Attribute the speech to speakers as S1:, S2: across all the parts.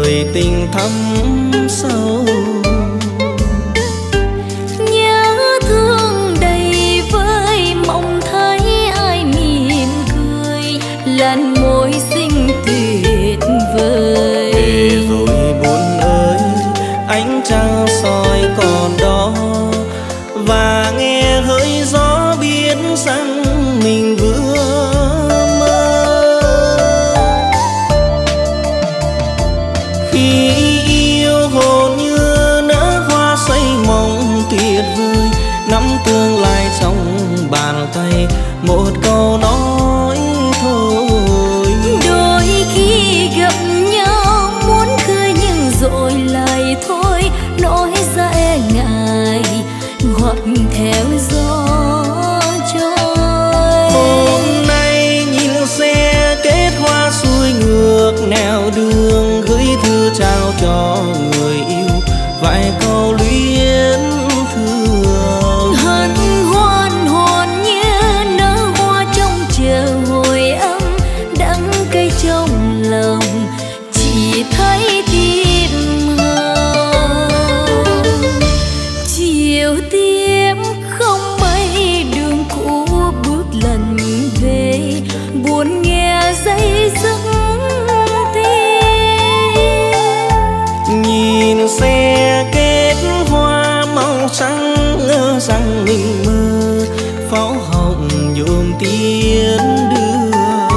S1: người tình thắm sâu.
S2: Nhớ thương đầy vơi mong thấy ai mỉm cười, làn môi xinh tuyệt vời.
S1: Về rồi buồn ơi, ánh trăng soi còn đó, và nghe hơi gió biết rằng mình vừa mơ. Khi yêu hồn như nở hoa say mộng tuyệt vời, nắm tương lai trong bàn tay, một câu nói thôi.
S2: Đôi khi gặp nhau muốn cười nhưng rồi lại thôi, nói ra e ngại hoặc theo gió trôi.
S1: Hôm nay nhìn xe kết hoa xuôi ngược nẻo đường, gửi thư trao cho người yêu vài câu luyến thương.
S2: Hân hoan hồn như nở hoa trong chờ hồi âm, đắng cay trong lòng chỉ thấy tim hờn. Chiều tiếp không mấy đường cũ bước lần về, buồn nghe dây dứt tiếng.
S1: Nhìn xe kết hoa màu trắng ngỡ rằng mình mơ, pháo hồng nhuộm tiến đưa.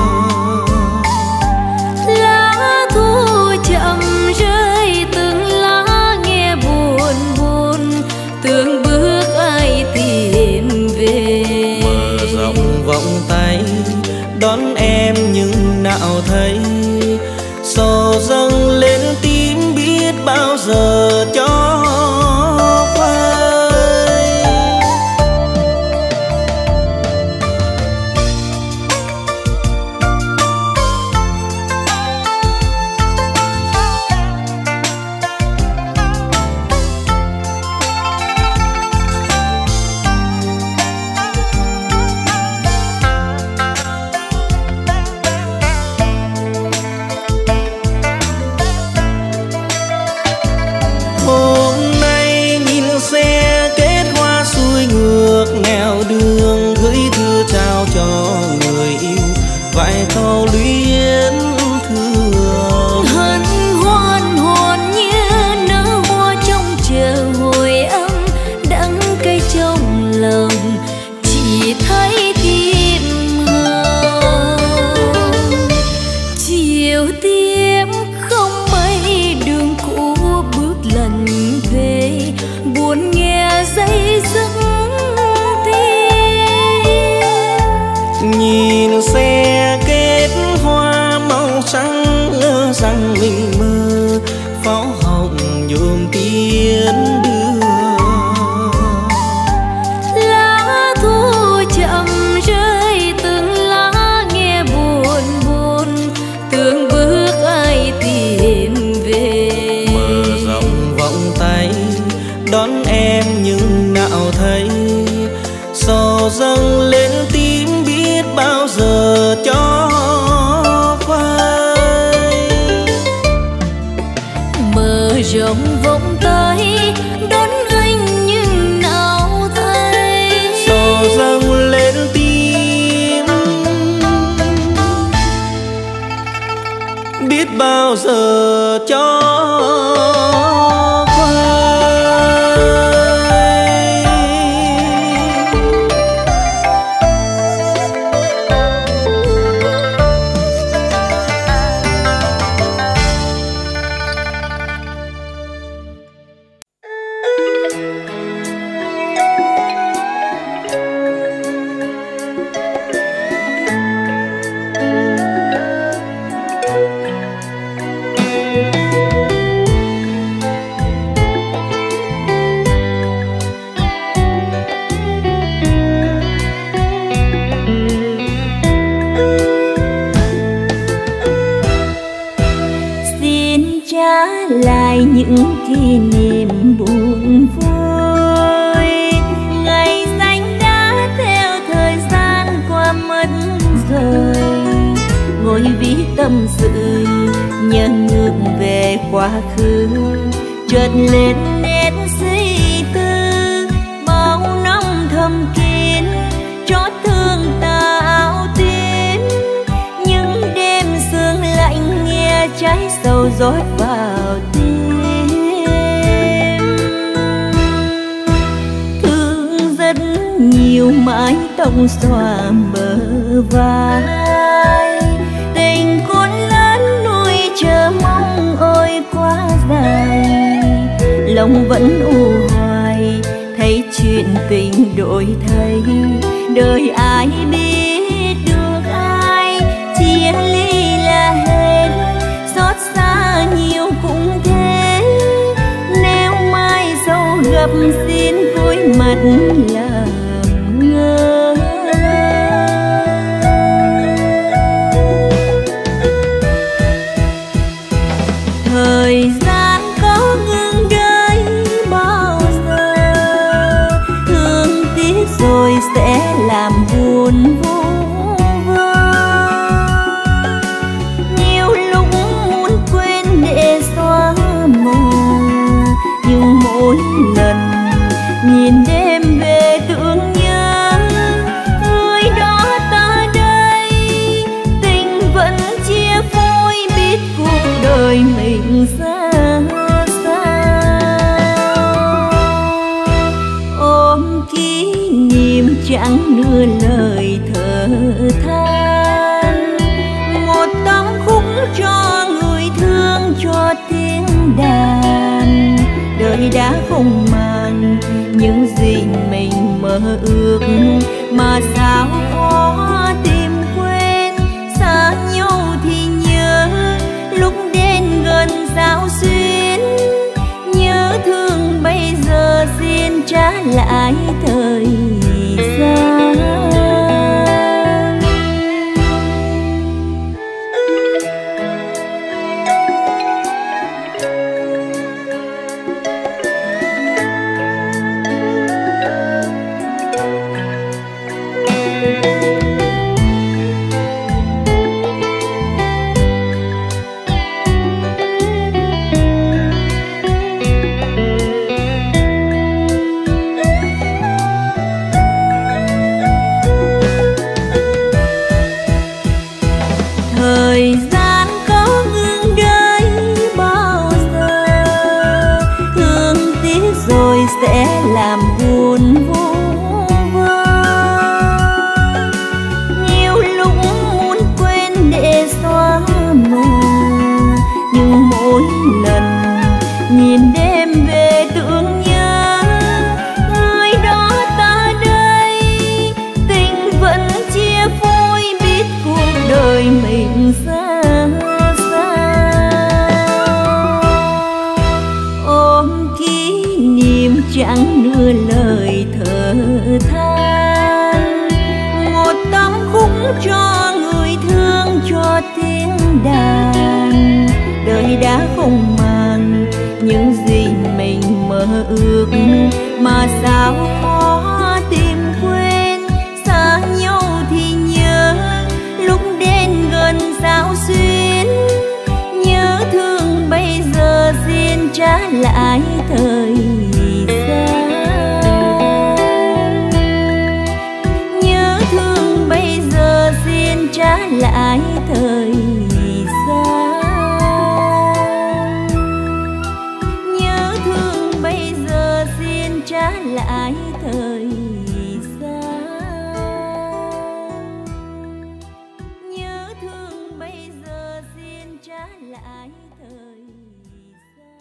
S2: Lá thu chậm rơi từng lá nghe buồn buồn, từng bước ai tìm về.
S1: Mở rộng vòng tay đón em nhưng nào thấy, sầu dâng lên tim biết bao giờ cho phai. Hôm nay nhìn xe kết hoa xuôi ngược nẻo đường, gửi thư trao cho người yêu vài câu luyến thương.
S2: Hân hoan hồn như nở hoa trong chờ hồi âm, đắng cay trong lòng chỉ thấy tim hờn. Chiều tiếp không mấy đường cũ bước lần về, buồn nghe dây dứt tiếng.
S1: Nhìn xe kết hoa màu trắng ngỡ rằng mình mơ, pháo hồng nhuộm tiến đưa.
S2: Lá thu chậm rơi từng lá nghe buồn buồn, từng bước ai tìm về.
S1: Mở rộng vòng tay đón em nhưng nào thấy, sầu dâng lên tim biết bao giờ cho phai.
S2: Mở rộng vòng tay đón anh nhưng nào thấy,
S1: sầu dâng lên tim biết bao giờ cho
S2: lại những kỷ niệm buồn vui. Ngày xanh đã theo thời gian qua mất rồi, ngồi viết tâm sự nhớ ngược về quá khứ chợt lên nét suy tư, bao năm thầm kín trót thương ta áo tím. Những đêm sương lạnh nghe trái sầu rót vào tim, thương rất nhiều mái tóc xòa bờ vai. Tình con lớn nuôi chờ mong ôi quá dài, lòng vẫn u hoài thấy chuyện tình đổi thay. Đời ai biết được ai, chia ly là hết, xót xa nhiều cũng thế. Nếu mai sau gặp xin cúi mặt làm ngơ. Thời gian có ngừng đây bao giờ, thương tiếc rồi sẽ làm buồn vô vơ. Nhiều lúc muốn quên để xóa mờ, nhưng mỗi lần nhìn đêm về tưởng nhớ người đó ta đây. Tình vẫn chia phôi biết cuộc đời mình ra sao. Ôm kỷ niệm chẳng nửa lời thở than, một tấm khúc cho người thương cho tiếng đàn. Đời đã không màng những gì mình mơ ước, mà sao khó tìm quên. Xa nhau thì nhớ, lúc đến gần sao xuyên. Nhớ thương bây giờ xin trả lại thời gian. Thời gian có ngừng đây bao giờ, thương tiếc rồi sẽ làm buồn vô vơ. Nhiều lúc muốn quên để xóa mờ, nhưng mỗi lần nhìn đêm về tưởng nhớ người đó ta đây. Tình vẫn chia phôi biết cuộc đời mình ra sao. Ôm kỷ niệm chẳng nửa lời thở than, một tấm khúc cho người thương cho tiếng đàn. Đời đã không màng những gì mình mơ ước, mà sao khó tìm quên. Xa nhau thì nhớ, lúc đến gần sao xuyên. Nhớ thương bây giờ xin trả lại thời gian. Nhớ thương bây giờ xin trả lại thời gian. Nhớ thương bây giờ xin trả lại thời gian. Nhớ thương bây giờ xin trả lại thời gian.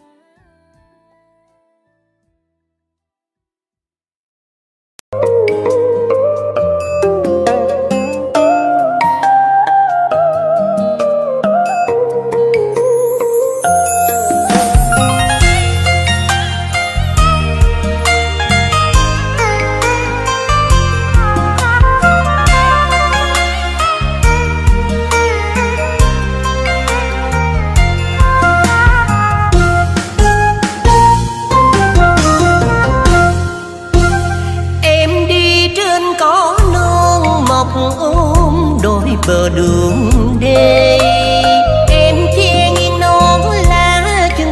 S1: bờ đường đê, em che nghiêng non lá chân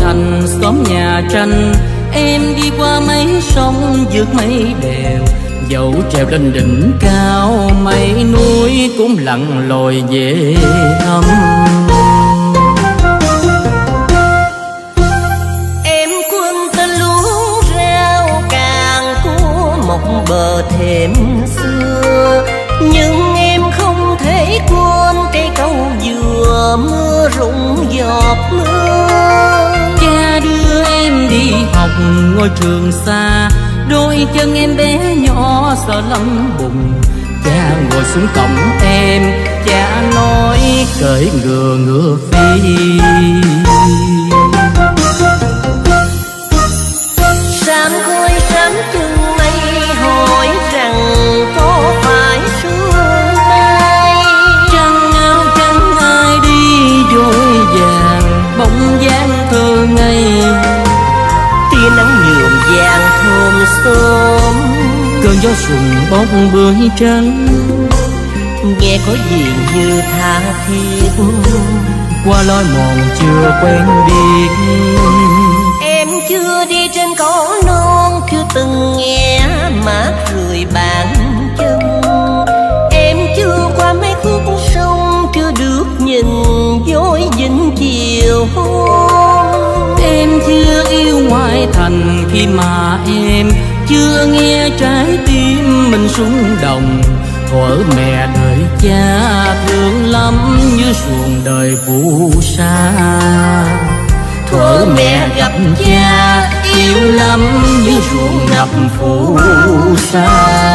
S1: thành xóm nhà tranh. Em đi qua mấy sông vượt mấy đèo, dẫu trèo lên đỉnh cao mấy núi cũng lặn lội về thăm.
S2: Em quân tên lúa rau càng của một bờ thềm xưa, nhưng em không thể quên cây câu dừa mưa rụng giọt mưa.
S1: Cha đưa em đi học ngôi trường xa, đôi chân em bé nhỏ sợ lắm bùn. Cha ngồi xuống cổng em, cha nói cởi ngựa ngựa phi.
S2: Sám khói sám chân mây hỏi rằng có phải sương mai.
S1: Trăng áo trắng ai đi vội vàng, bóng dáng thơ ngây.
S2: Tia nắng nhuộm vàng thơm xóm,
S1: Cơn gió sùng bốc bưởi trắng,
S2: nghe có gì như tha thiết.
S1: qua lối mòn chưa quen biết.
S2: Em chưa đi trên cỏ non, chưa từng nghe mát rượi bàn chân. Em chưa qua mấy khúc sông, chưa được nhìn dối vĩnh chiều hôn.
S1: Em chưa yêu ngoại thành khi mà em chưa nghe trái tim mình rung động. Thuở mẹ đợi cha thương lắm như xuồng đời phù sa. Thuở mẹ gặp cha yêu lắm như ruộng ngập phù sa.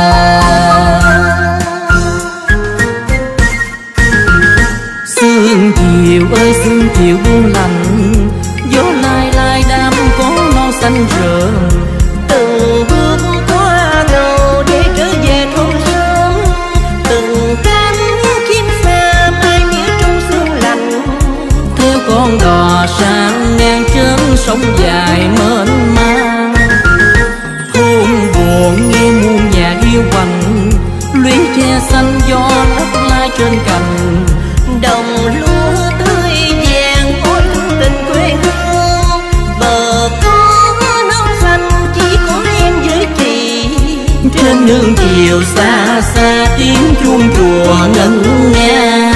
S1: Sương chiều ơi sương chiều buông lạnh, gió lai lai đám có non xanh rợn.
S2: Từng bước qua cầu để trở về thôn sớm, từng cánh chim xa mai mía trong sương lạnh.
S1: Theo con đò sang ngang chân sông dài mênh mang, thôn buồn nghe muôn nhà yêu quạnh, lũy tre xanh gió lấp lai trên cành.
S2: Đồng lúa tươi vàng ôi thương tình quê hương, bờ có non xanh chỉ có em với chị.
S1: Trên nương chiều xa xa tiếng chuông chùa ngân nga.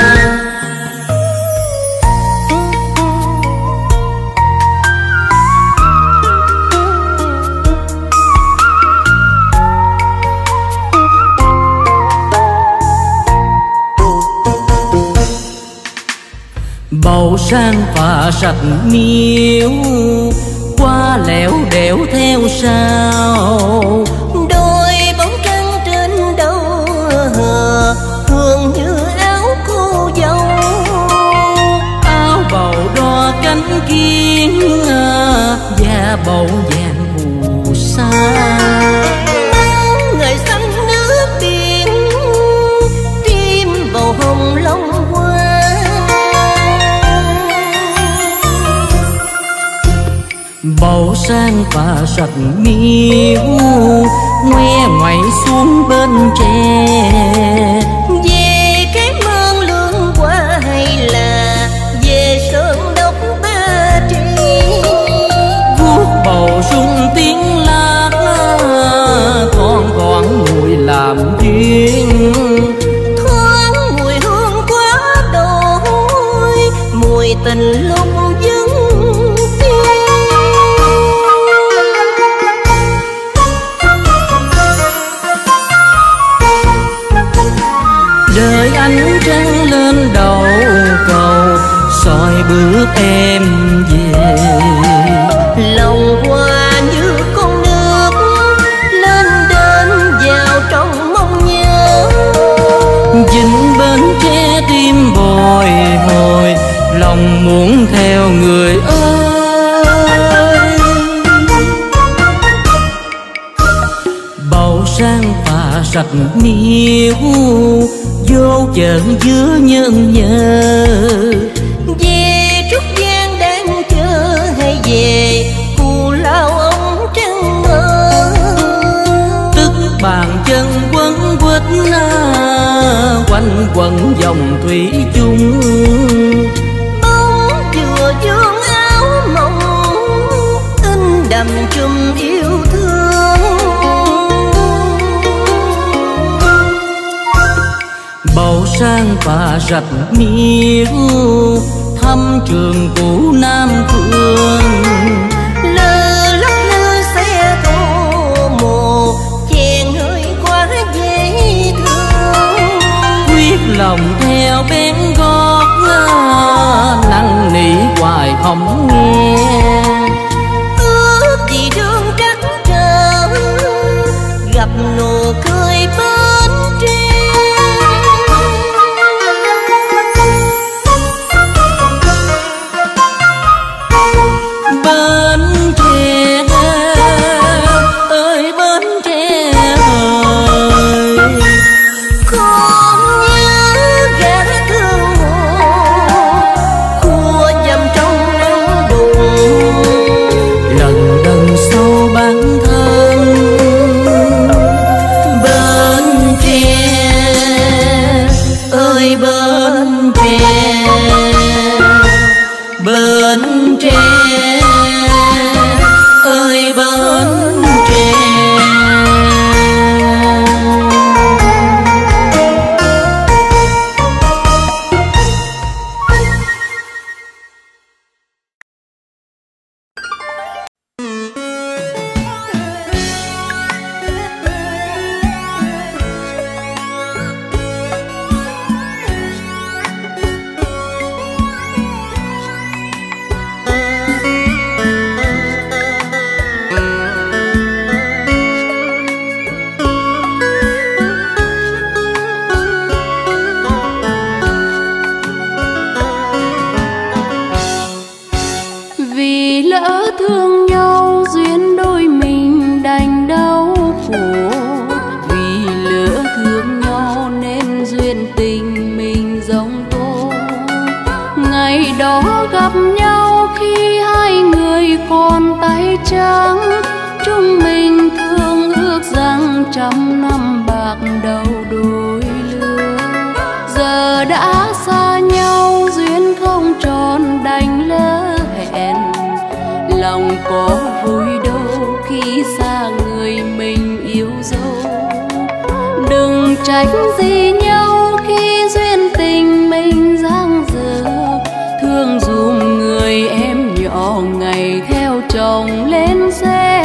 S1: Bầu sang pha sạch miếu, qua lẻo đẻo theo sao.
S2: Đôi bóng trăng trên đầu hương như áo cô dâu.
S1: Áo bầu đo cánh kiến, da bầu vàng phù sa.
S2: Người xanh nước biển, tim bầu hồng long hoa.
S1: Bầu sang pha sạch miếu, ngoe ngoẩy xuống bên tre.
S2: Về cái mương lương qua hay là về sơn đốc Ba Tri.
S1: Vuốt bầu sung tiếng lát, thoang thoảng mùi làm duyên.
S2: Thoáng mùi hương quá đôi, mùi tình lúc dưng
S1: đời ánh trăng lên đầu cầu, soi bước em về.
S2: lòng hoa như con nước lên đến vào trong mong nhớ.
S1: Dinh bến tre tim bồi hồi, lòng muốn theo người ơi. Bầu sang pha sạch miếu, vô chợn giữa nhân nhớ.
S2: Về Trúc Giang đang chờ hay về Cù Lao ông trăng mơ.
S1: Tức bàn chân quấn quýt, quanh quẩn dòng thủy chung.
S2: Bóng chùa dương áo mộng
S1: sang và rạch miếu, thăm trường cũ Nam Phương.
S2: Lơ lắc lơ xe tô mồ, chèn hơi quá dễ thương.
S1: Quyết lòng theo bén gót, năn nỉ hoài không nghe.
S2: Ước gì đường trắc trở, gặp nụ cười bên trên.
S1: Bến Tre ơi, Bến Tre ơi,
S2: Con nhớ ghé thương hồ, khua dầm trong nắng đùng.
S1: lần đần sâu bản thân. Bến Tre ơi, Bến Tre, Bến Tre ơi, Bến Tre.
S3: Vì lỡ thương nhau duyên đôi mình đành đau khổ, vì lỡ thương nhau nên duyên tình mình giống tố. Ngày đó gặp nhau khi hai người còn tay trắng, chúng mình thương ước rằng trăm năm bạc đầu đôi lứa. Giờ đã xa nhau duyên không tròn đành lỡ hẹn, lòng có vui đâu khi xa người mình yêu dấu. Đừng trách gì nhau khi duyên tình mình dang dở, thương dùm người em nhỏ ngày theo chồng lên xe.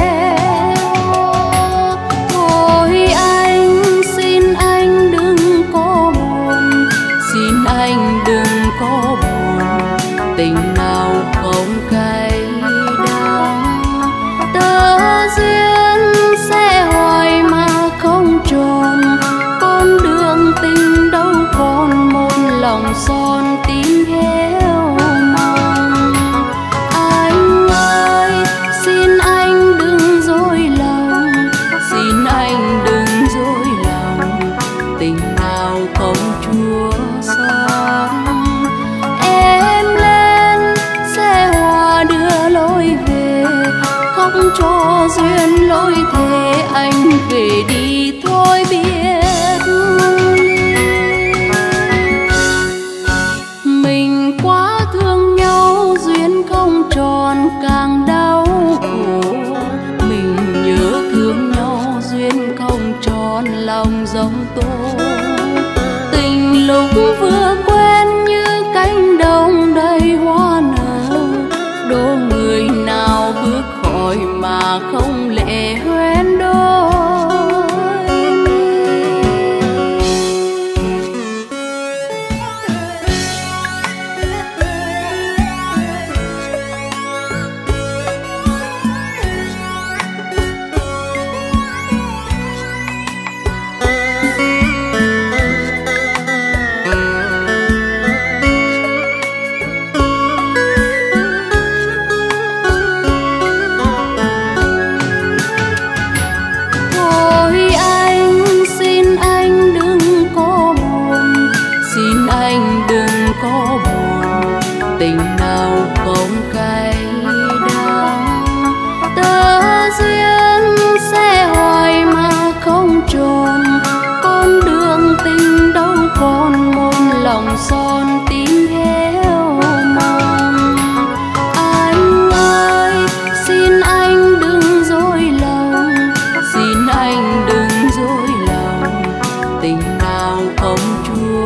S3: Thôi anh xin anh đừng có buồn, xin anh đừng có buồn, tình nào không cay đắng. Tơ duyên sẽ hoài mà không tròn, con đường tình đâu còn một lòng son tím héo mòn. Anh ơi xin anh đừng dối lòng, xin anh đừng dối lòng, tình nào không chúa son. Em lên xe hoa đưa lối về, khóc cho duyên lối thế anh về đi thôi biết ly. Mình quá thương nhau duyên không tròn càng đau khổ, mình nhớ thương nhau duyên không tròn lòng giống tố. Tình lúc vừa quen như cánh đồng đầy hoa nở, đố người nào bước khỏi mà không lệ hoen đôi mi.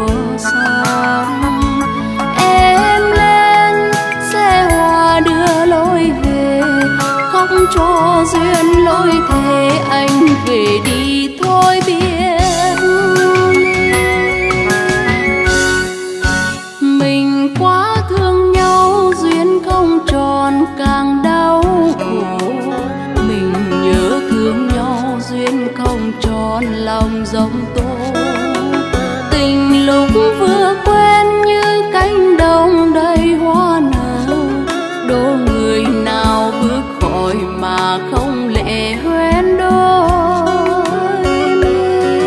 S3: mùa son. Em lên xe hoa đưa lối về, khóc cho duyên lối thề anh về đi thôi biết đi. Mình quá thương nhau duyên không tròn càng đau khổ, mình nhớ thương nhau duyên không tròn lòng giống tố. Tình lúc vừa quen như cánh đồng đầy hoa nở, đố người nào bước khỏi mà không lệ hoen đôi mi.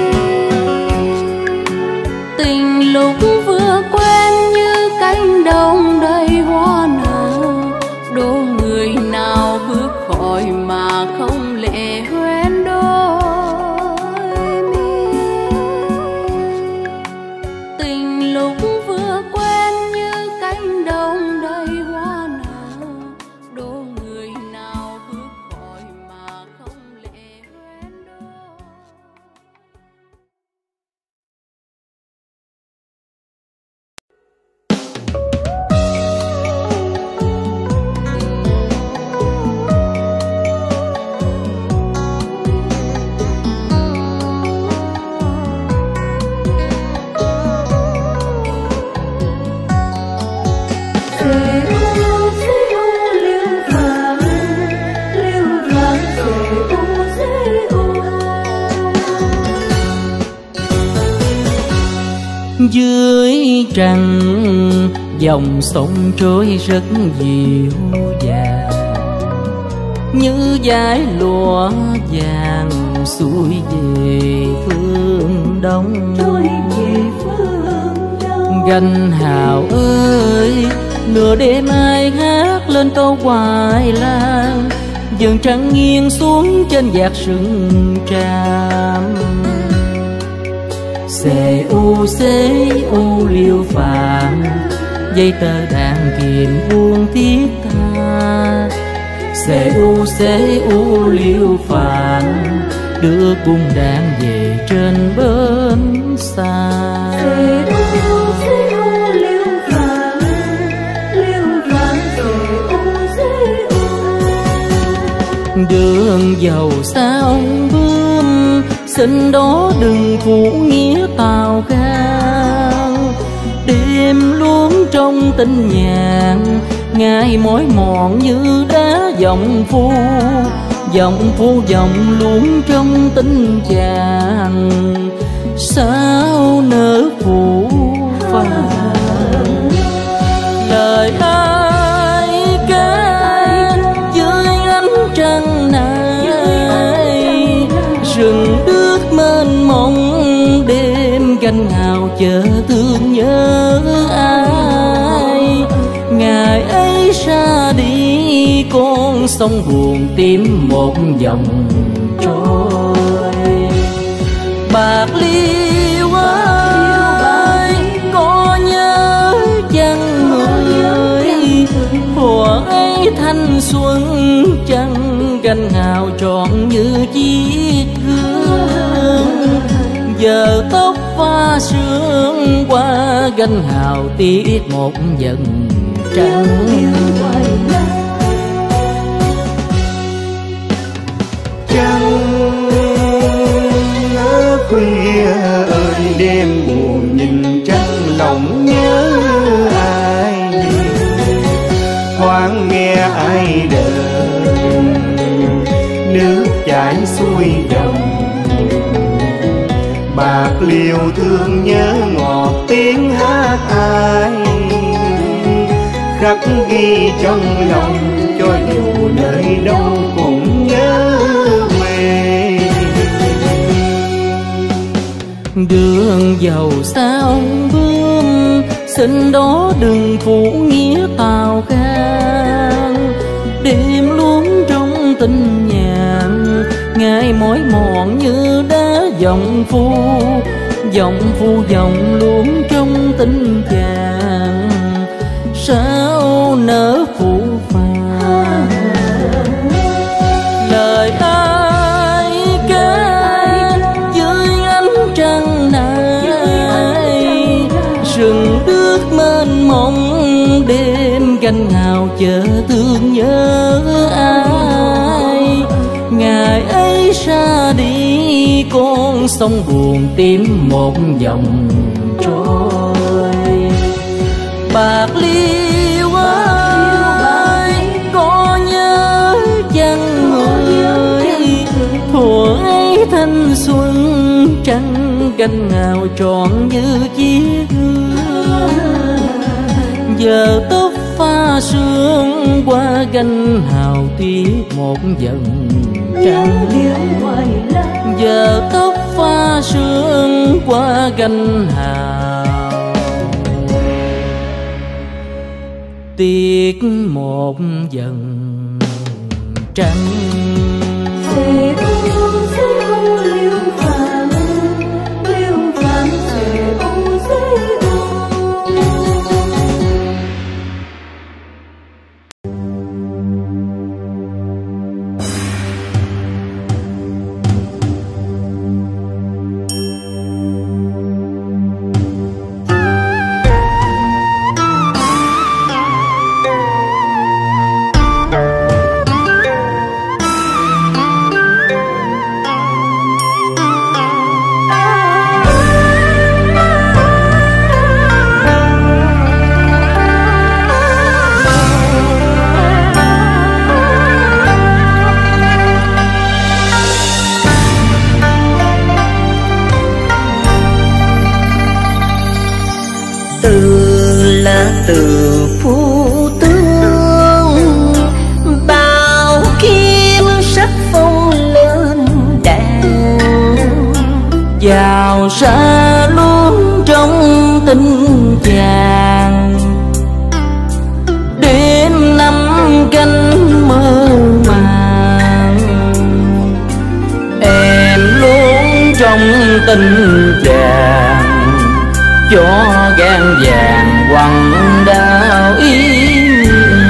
S3: Tình lúc vừa quen như cánh đồng đầy hoa nở, đố người nào bước khỏi mà không lệ hoen đôi mi. Tình lúc vừa quen như cánh đồng đầy hoa nở, đố người nào bước khỏi mà không lệ hoen đôi.
S1: Dưới trăng dòng sông trôi rất dịu dàng, như dải lụa vàng xuôi về phương đông. Ganh hào ơi, nửa đêm ai hát lên câu hoài lang, dần trăng nghiêng xuống trên vạt rừng tràm. Xê u liêu phàm, dây tơ đàn kiền buông thiết tha. Xê u liêu phàm, đưa cung đàn về trên bến xa. Đường giàu sao bướm, xin đó đừng phụ nghĩa tào gan. Đêm luôn trong tình nhàn, ngày mỏi mòn như đá giọng phu. Giọng phu giọng luôn trong tình chàng, sao nỡ phụ phàng. Lời ai ca dưới ánh trăng này, rừng đước mênh mông đêm ganh hào chờ thương nhớ ai. Ngày ấy xa đi con sông buồn tim một dòng trôi. Bạc liêu ơi, có nhớ chăng người, thuở ấy thanh xuân chẳng ganh hào trọn như chiếc gương. Giờ tóc pha sương qua ganh hào tiếc một dần trăng.
S4: Trăng khuya ơi đêm buồn nhìn trăng lòng nhớ ai. Thoáng nghe ai đời nước chảy xuôi dòng, bạc liêu thương nhớ ngọt tiếng hát ai. Khắc ghi trong lòng cho dù nơi đâu cũng nhớ về.
S1: Đường giàu sao bướm, xin đó đừng phụ nghĩa tào gan. Đêm luôn trong tình nhàn, ngày mỏi mòn như đá giọng phu. Giọng phu giọng luôn trong tình chàng, sao nỡ phụ phàng. Lời ai ca dưới ánh trăng này, mênh mông đêm canh ngào chờ thương nhớ ai. Ngày ấy ra đi con sông buồn tìm một dòng trôi. Bạc Liêu ơi có nhớ chăng người, thuở ấy thanh xuân trăng canh ngào trọn như chiếc gương. Giờ tóc pha sương qua gánh hào tiếc một dần trăng. Giờ tóc pha sương qua gánh hào tiếc một dần trăng.
S2: Từ phu tương bao kiếm sắc phong lên đàn,
S1: Vào ra luôn trong tình chàng. Đêm năm canh mơ màng, em luôn trong tình chàng. Cho gan vàng quăng đau ý,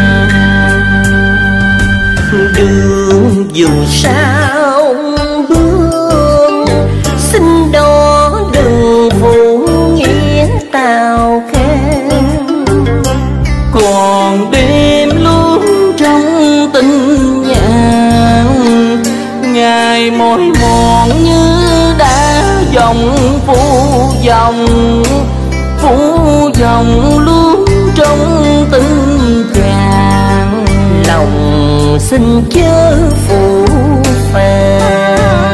S2: đường dù sao bước xin đó đừng phụ nghĩa tào khen.
S1: còn đêm luôn trong tình nhàn. Ngày mỏi mòn như đã dòng phú dòng luôn trong tình chàng.
S2: Lòng xin chớ phụ phàng,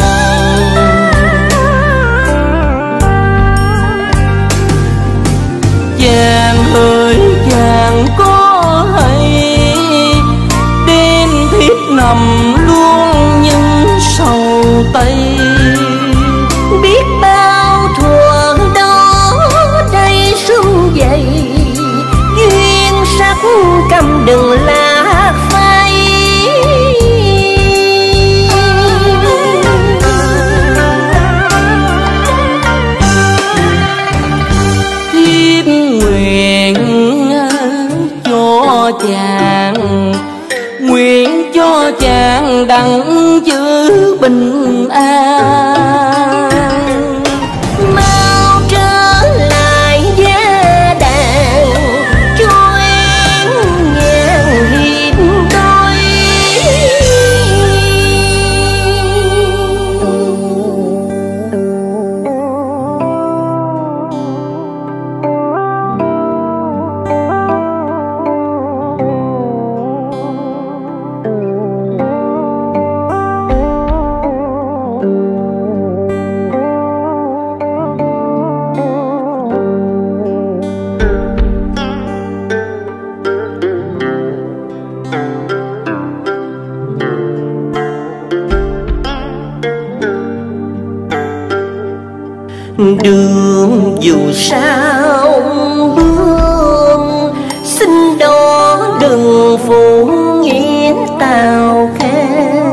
S1: chàng ơi chàng có hay đêm thiếp nằm luôn những sầu tây.
S2: biết bao thuở đó đây sương dày, duyên sắc cầm đừng lạc phai.
S1: Thiếp nguyện cho chàng, nguyện cho chàng đặng giữ bình an.
S2: Mau trở lại gia đàn cho em nhàn hiệp đôi. Đường dù sao bước xin đó đừng phụ nghĩa tào khen.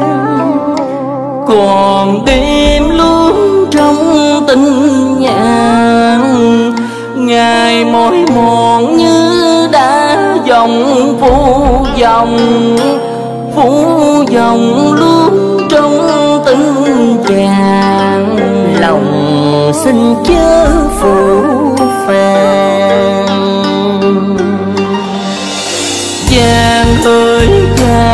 S1: Còn đêm luôn trong tình nhàn. Ngày mỏi mòn như đã dòng phú dòng luôn trong tình chàng.
S2: Lòng xin chớ phụ phàng,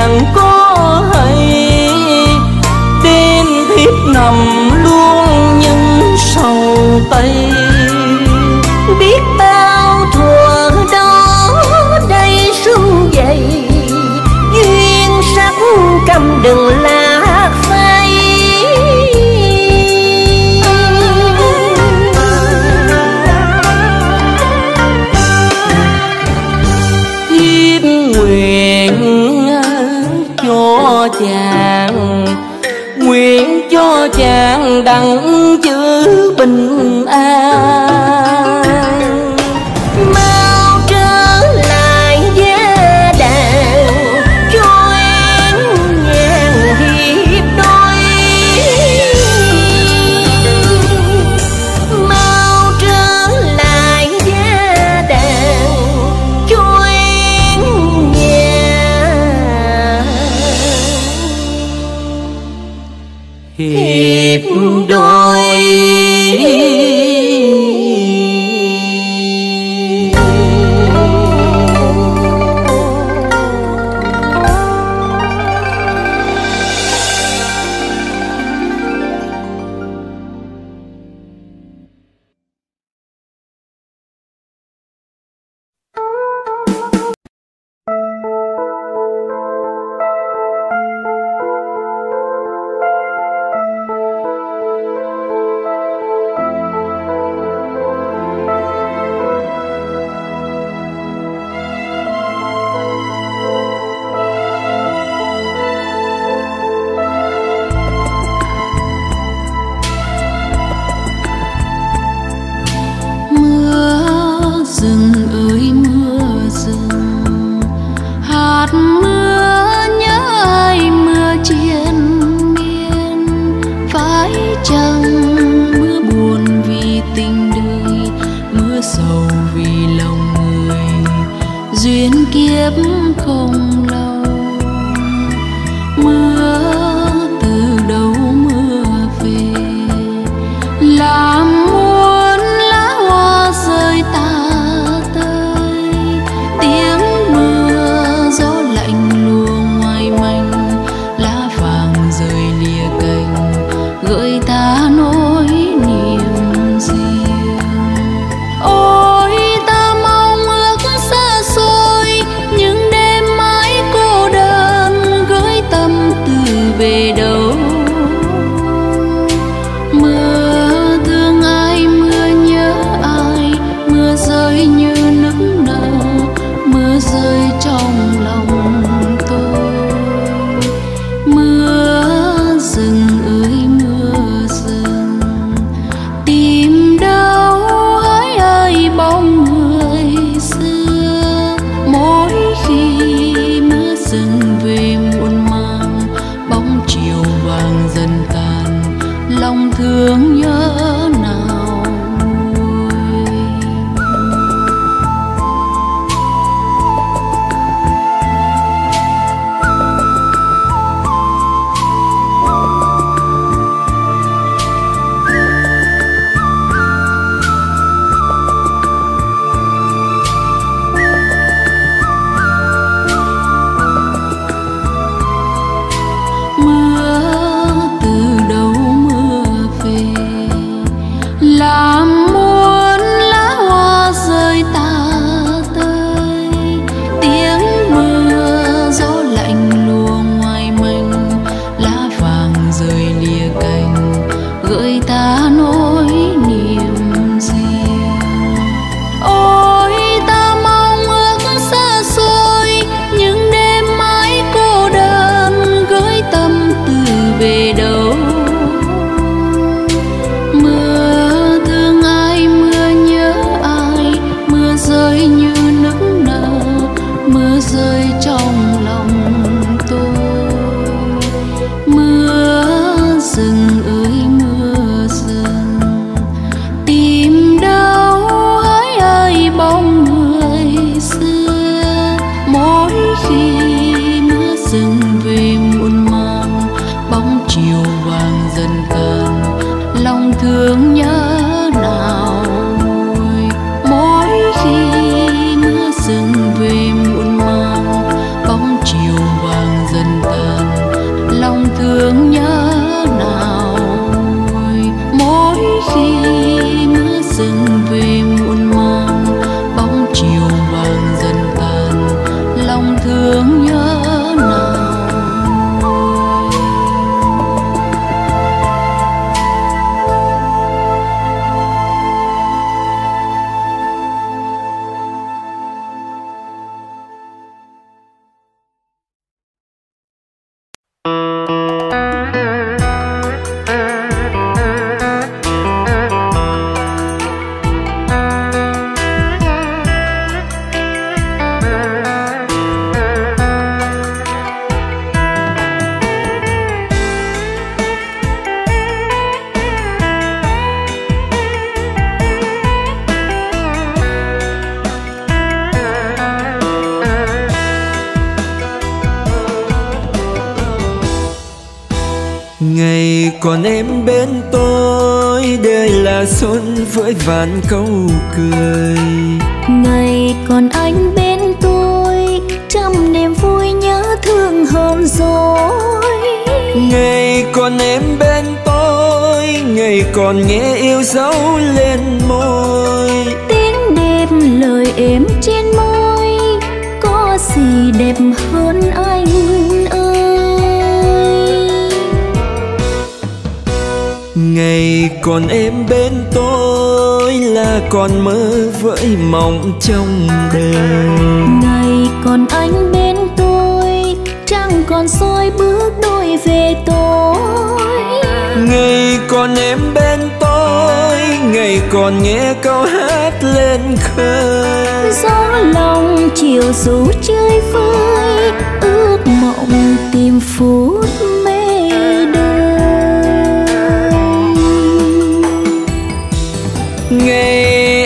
S1: chẳng có hay, đêm thiếp nằm luôn những sầu tây.
S2: Biết bao thuở đó đây sương dày, duyên sắc cầm đừng lạc phai.
S1: Thiếp nguyện cho chàng, nguyện cho chàng đặng chữ bình an.
S2: Mau trở lại gia đàn, cho em nhàn hiệp đôi. Mau trở lại gia đàn, cho em nhàn
S1: hiệp đôi.
S3: Ôi ta mong ước xa xôi, những đêm mãi
S1: còn em bên tôi, đời là xuân với vạn câu cười.
S2: Ngày còn anh bên tôi, trăm niềm vui nhớ thương hơn rồi.
S1: Ngày còn em bên tôi, ngày còn nghe yêu dấu lên môi.
S2: Tiếng đẹp lời êm trên môi, có gì đẹp hơn anh ơi.
S1: Ngày còn em bên tôi là còn mơ với mộng trong đời.
S2: Ngày còn anh bên tôi, trăng còn soi bước đôi về tối.
S1: Ngày còn em bên tôi, ngày còn nghe câu hát lên khơi.
S2: Gió lòng chiều dù chơi vơi, ước mộng tìm phút mê đời.
S1: Ngày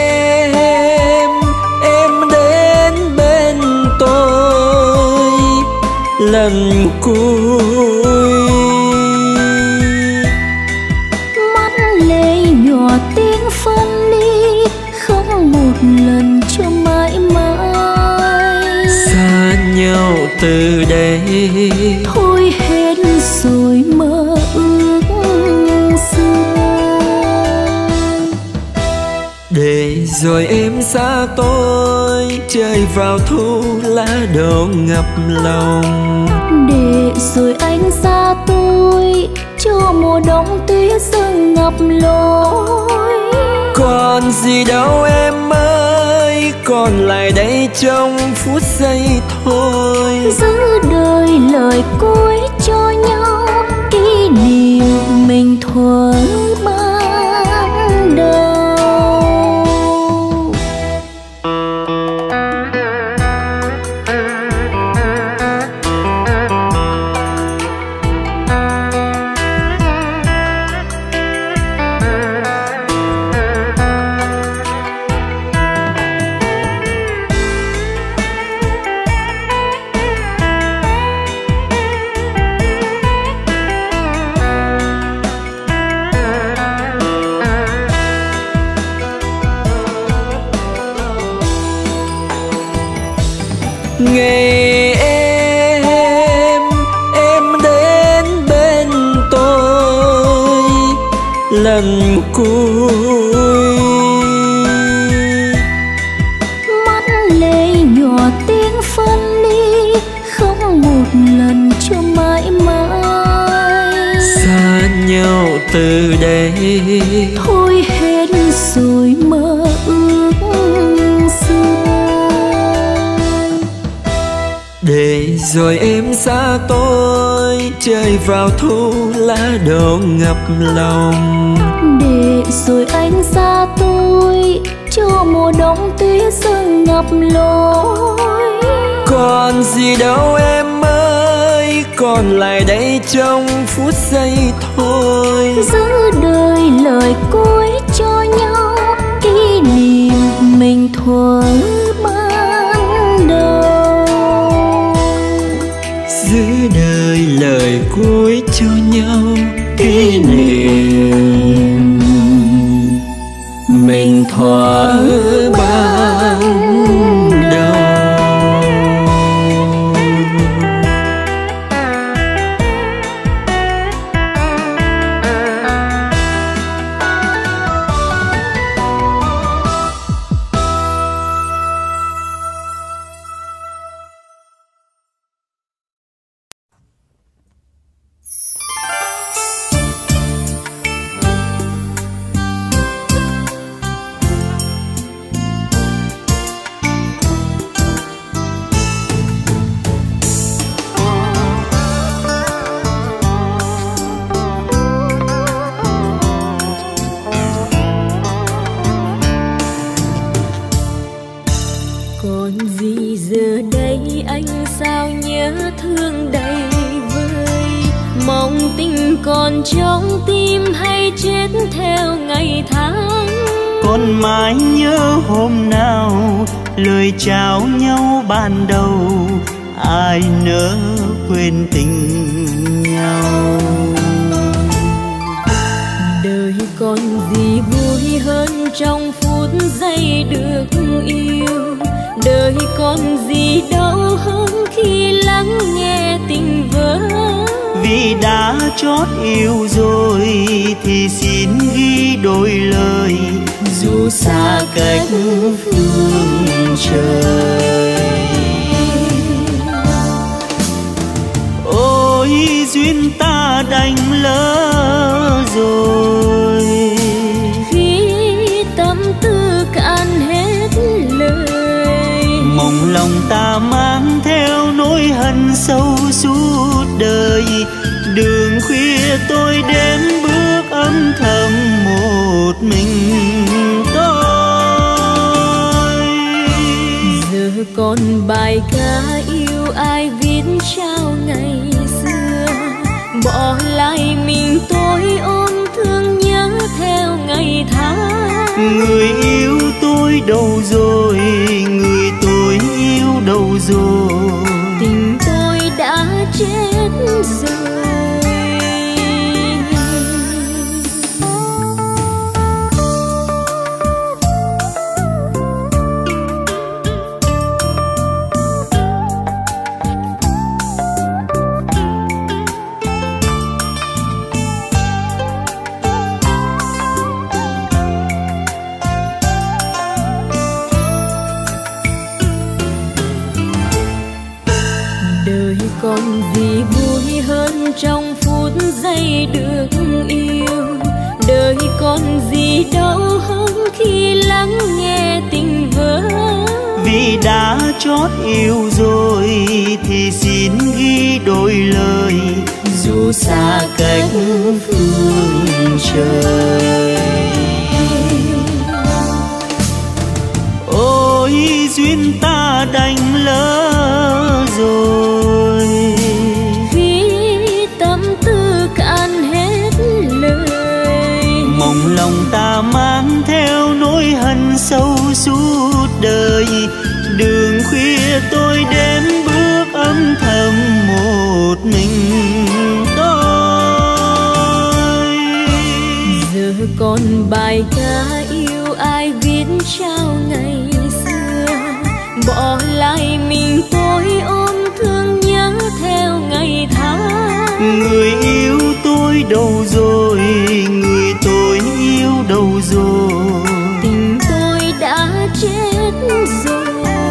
S1: em đến bên tôi lần cuối,
S2: mắt lệ nhỏ tiếng phân ly, không một lần cho mãi mãi.
S1: xa nhau từ đây,
S2: Thôi hết rồi mơ ước xưa.
S1: để rồi em xa tôi, trời vào thu lá đổ ngập lòng.
S2: Để rồi anh xa tôi, cho mùa đông tuyết rơi ngập lối.
S1: Còn gì đâu em ơi, còn lại đây trong phút giây thôi.
S2: Giữ đời lời cuối cho nhau, kỷ niệm mình thuở ban đầu.
S1: Ngày em đến bên tôi lần cuối,
S2: Mắt lệ nhỏ tiếng phân ly, không một lần cho mãi mãi.
S1: xa nhau từ đây,
S2: Thôi hết rồi mơ ước xưa.
S1: để rồi em xa tôi, trời vào thu lá đổ ngập lòng.
S2: Để rồi anh xa tôi, cho mùa đông tuyết rơi ngập lối.
S1: Còn gì đâu em ơi, còn lại đây trong phút giây thôi.
S2: Giữ đời lời cuối cho nhau, kỷ niệm mình thuở ban đầu.
S1: Giữ đời lời cuối cho nhau, kỷ niệm mình thuở ban đầu.
S2: Còn gì giờ đây anh sao nhớ thương đầy vơi. Mong tình còn trong tim hay chết theo ngày tháng.
S4: Còn mãi nhớ hôm nào lời chào nhau ban đầu, ai nỡ quên tình nhau.
S2: gì vui hơn trong phút giây được yêu, đời còn gì đau hơn khi lắng nghe tình vỡ.
S4: Vì đã chót yêu rồi thì xin ghi đôi lời, dù xa cách phương trời. Ôi duyên ta đành lỡ rồi,
S2: khi tâm tư cạn hết lời.
S4: mong lòng ta mang theo nỗi hận sâu suốt đời. Đường khuya tôi đến bước âm thầm một mình tôi.
S2: Giờ còn bài ca yêu ai viết trao ngày xưa, bỏ lại mình tôi ôm thương nhớ theo ngày tháng.
S4: Người yêu tôi đâu rồi, người tôi yêu đâu rồi,
S2: tình tôi đã chết rồi. Còn gì vui hơn trong phút giây được yêu, đời còn gì đau hơn khi lắng nghe tình vỡ.
S4: Vì đã chót yêu rồi thì xin ghi đôi lời, dù xa cách phương trời. Ôi duyên ta đành lỡ rồi,
S2: khi tâm tư cạn hết lời.
S4: mong lòng ta mang theo nỗi hận sâu suốt đời. Đường khuya tôi đến bước âm thầm một mình tôi.
S2: Giờ còn bài ca yêu ai viết trao ngày xưa, bỏ lại mình tôi ôm thương nhớ theo ngày tháng.
S4: Người yêu tôi đâu rồi, người tôi yêu đâu rồi,
S2: tình tôi đã chết rồi.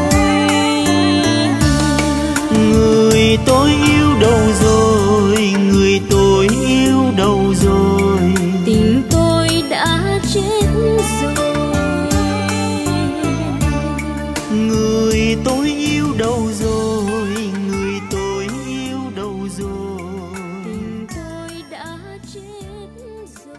S4: Người tôi yêu đâu rồi, người tôi yêu đâu rồi,
S2: Tình tôi đã chết rồi.
S4: người tôi yêu đâu rồi, người tôi yêu đâu rồi.
S2: Tình tôi đã chết rồi.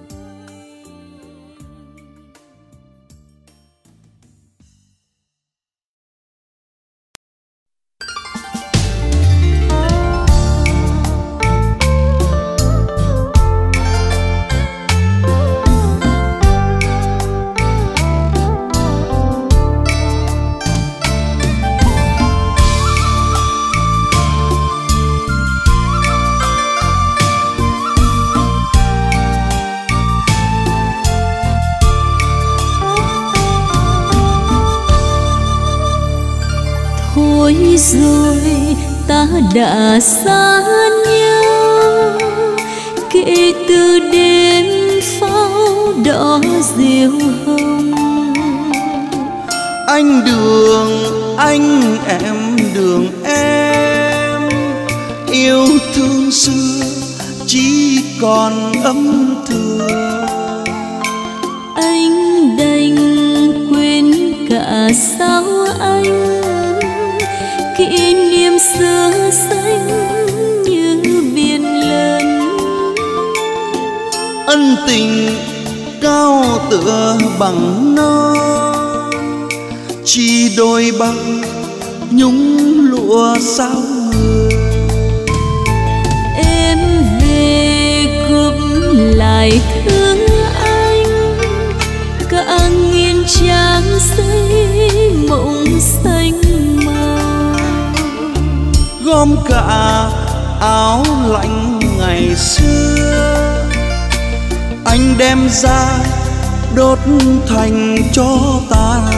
S3: Thôi rồi ta đã xa nhau, kể từ đêm pháo đỏ diều hồng.
S1: Anh đường anh em đường em, yêu thương xưa chỉ còn âm thương.
S3: Anh đành quên cả sao anh, kỷ niệm xưa xanh như biển lớn.
S1: Ân tình cao tựa bằng non, chỉ đôi bằng nhung lụa sao người.
S3: Em về cướp lại thương anh, cả nghìn trang giấy mộng xanh màu.
S1: Gom cả áo lạnh ngày xưa, anh đem ra đốt thành tro tàn,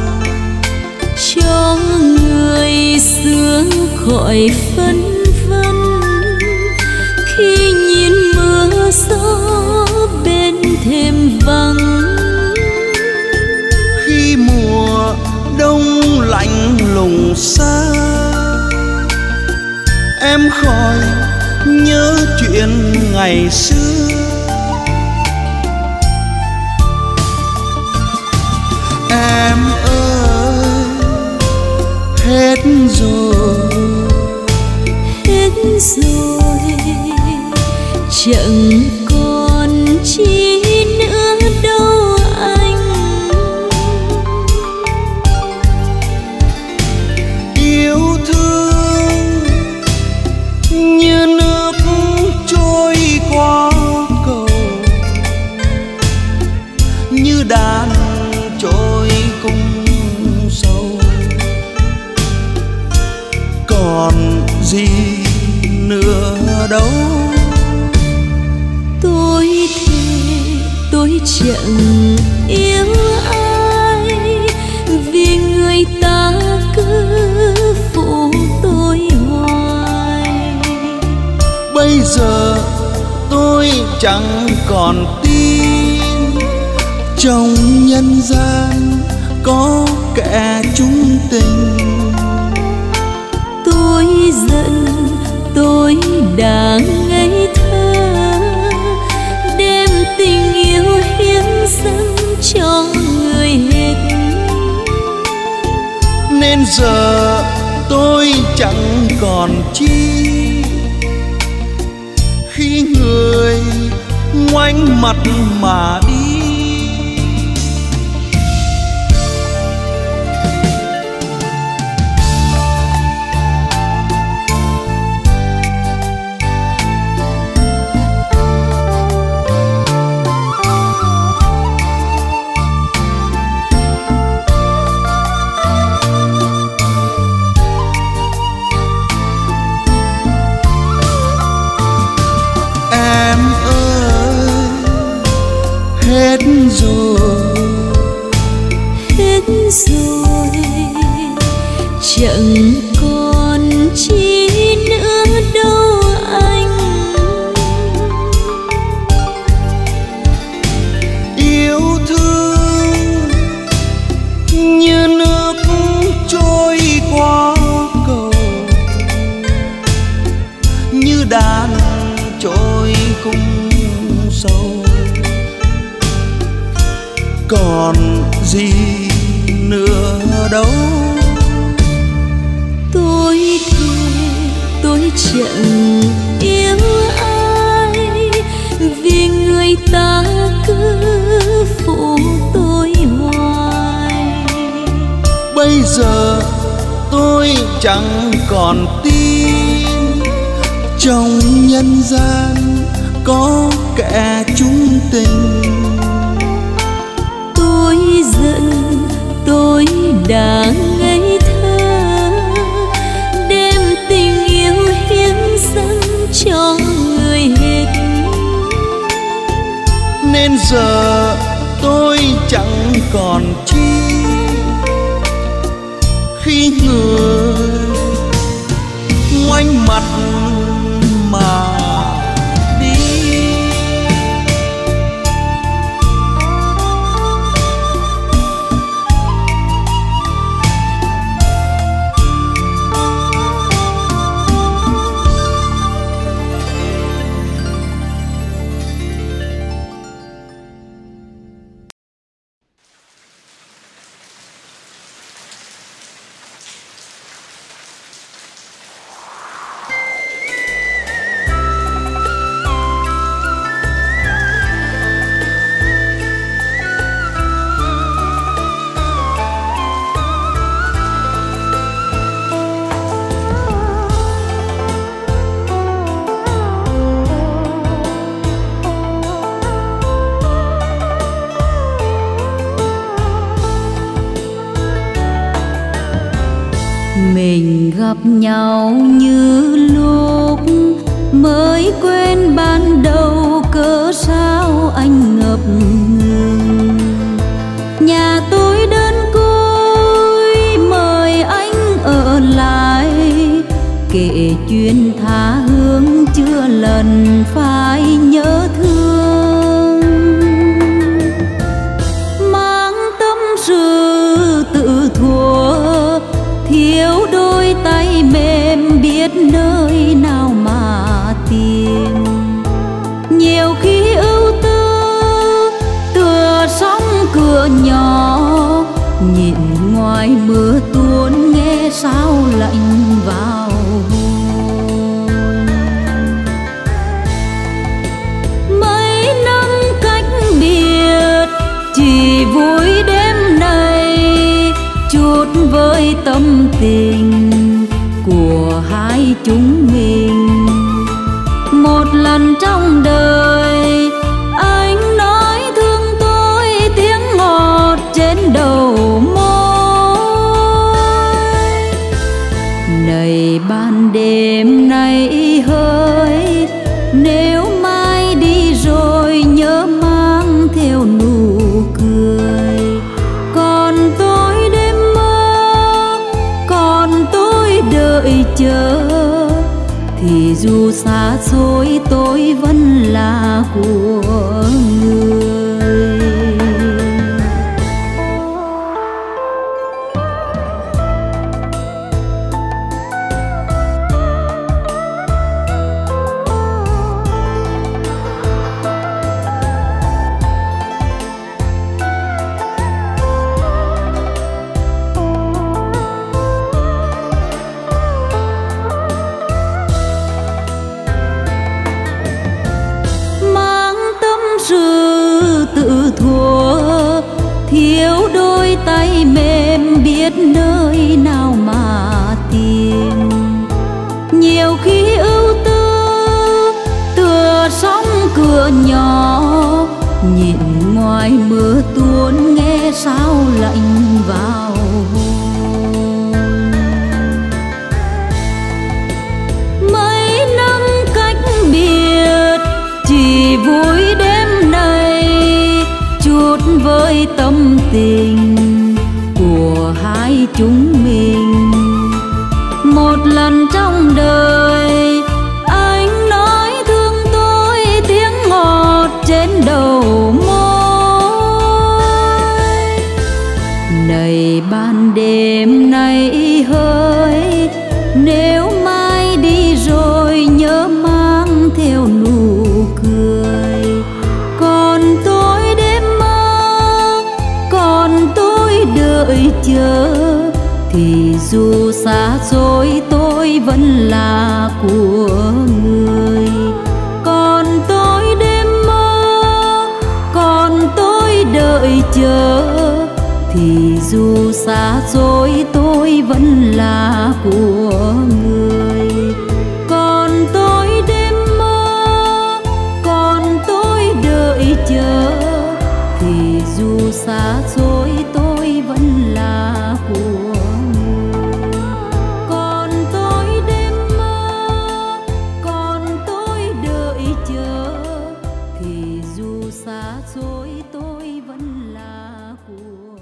S2: cho người sướng khỏi phân vân khi nhìn mưa gió bên thềm vắng.
S1: Khi mùa đông lạnh lùng xa, em khỏi nhớ chuyện ngày xưa. Em ơi, hết rồi,
S2: hết rồi, chẳng còn chi nữa đâu anh.
S1: Yêu thương như nước trôi qua cầu, như đàn trôi cung sâu. Còn gì nữa đâu.
S2: Tôi thề tôi chẳng yêu ai, vì người ta cứ phụ tôi hoài.
S1: Bây giờ tôi chẳng còn tin trong nhân gian có kẻ chung tình.
S2: Tôi giận tôi đã ngây thơ, đem tình yêu hiến dâng cho người hết.
S1: Nên giờ tôi chẳng còn chi khi người ngoảnh mặt mà đi. Hết rồi,
S2: hết rồi, chẳng còn chi nữa đâu anh.
S1: Yêu thương như nước trôi qua cầu, như đàn trôi cung sâu. Còn gì nữa đâu.
S2: Tôi thề tôi chẳng yêu ai, vì người ta cứ phụ tôi hoài.
S1: Bây giờ tôi chẳng còn tin trong nhân gian có kẻ chung tình.
S2: Tôi giận tôi đã ngây thơ, đem tình yêu hiến dâng cho người hết.
S1: Nên giờ tôi chẳng còn chi khi người ngoảnh mặt mà
S2: mình gặp nhau như lúc mới quen ban đầu, cớ sao anh chuyên tha hương chưa lần phải nhớ thương. Mang tâm sự tự thuở thiếu đôi tay mềm biết nơi nào mà tìm. Nhiều khi ưu tư tựa sóng cửa nhỏ nhìn ngoài mưa tuôn nghe sao lạnh vào hồn. Mấy năm cách biệt chỉ vui đêm nay chút với tâm tình của hai chúng mình. Một lần trong đời anh nói thương tôi tiếng ngọt trên đầu môi. Này ban đêm nay hơi nếu mai đi rồi nhớ mang theo nụ cười. Còn tôi đêm mơ, còn tôi đợi chờ thì dù xa xôi tôi vẫn là của người. Tự thua thiếu đôi tay mềm biết nơi nào mà tìm. Nhiều khi ưu tư tựa sóng cửa nhỏ nhìn ngoài mưa tuôn nghe sao lạnh vào hồn. Mấy năm cách biệt chỉ vui đêm nay chút với tâm tình của hai chúng mình. Một lần trong đời anh nói thương tôi tiếng ngọt trên đầu môi. Này ban đêm nay hơi nếu mai đi rồi nhớ mang theo nụ cười. Còn tôi đêm mơ, còn tôi đợi chờ thì dù xa xôi tôi vẫn là của người. Còn tôi đêm mơ, còn tôi đợi chờ thì dù xa xôi tôi vẫn là của người. Còn tôi đêm mơ, còn tôi đợi chờ thì dù xa xôi tôi vẫn là của người. Còn tôi đêm mơ, còn tôi đợi chờ thì dù xa xôi tôi vẫn là của người.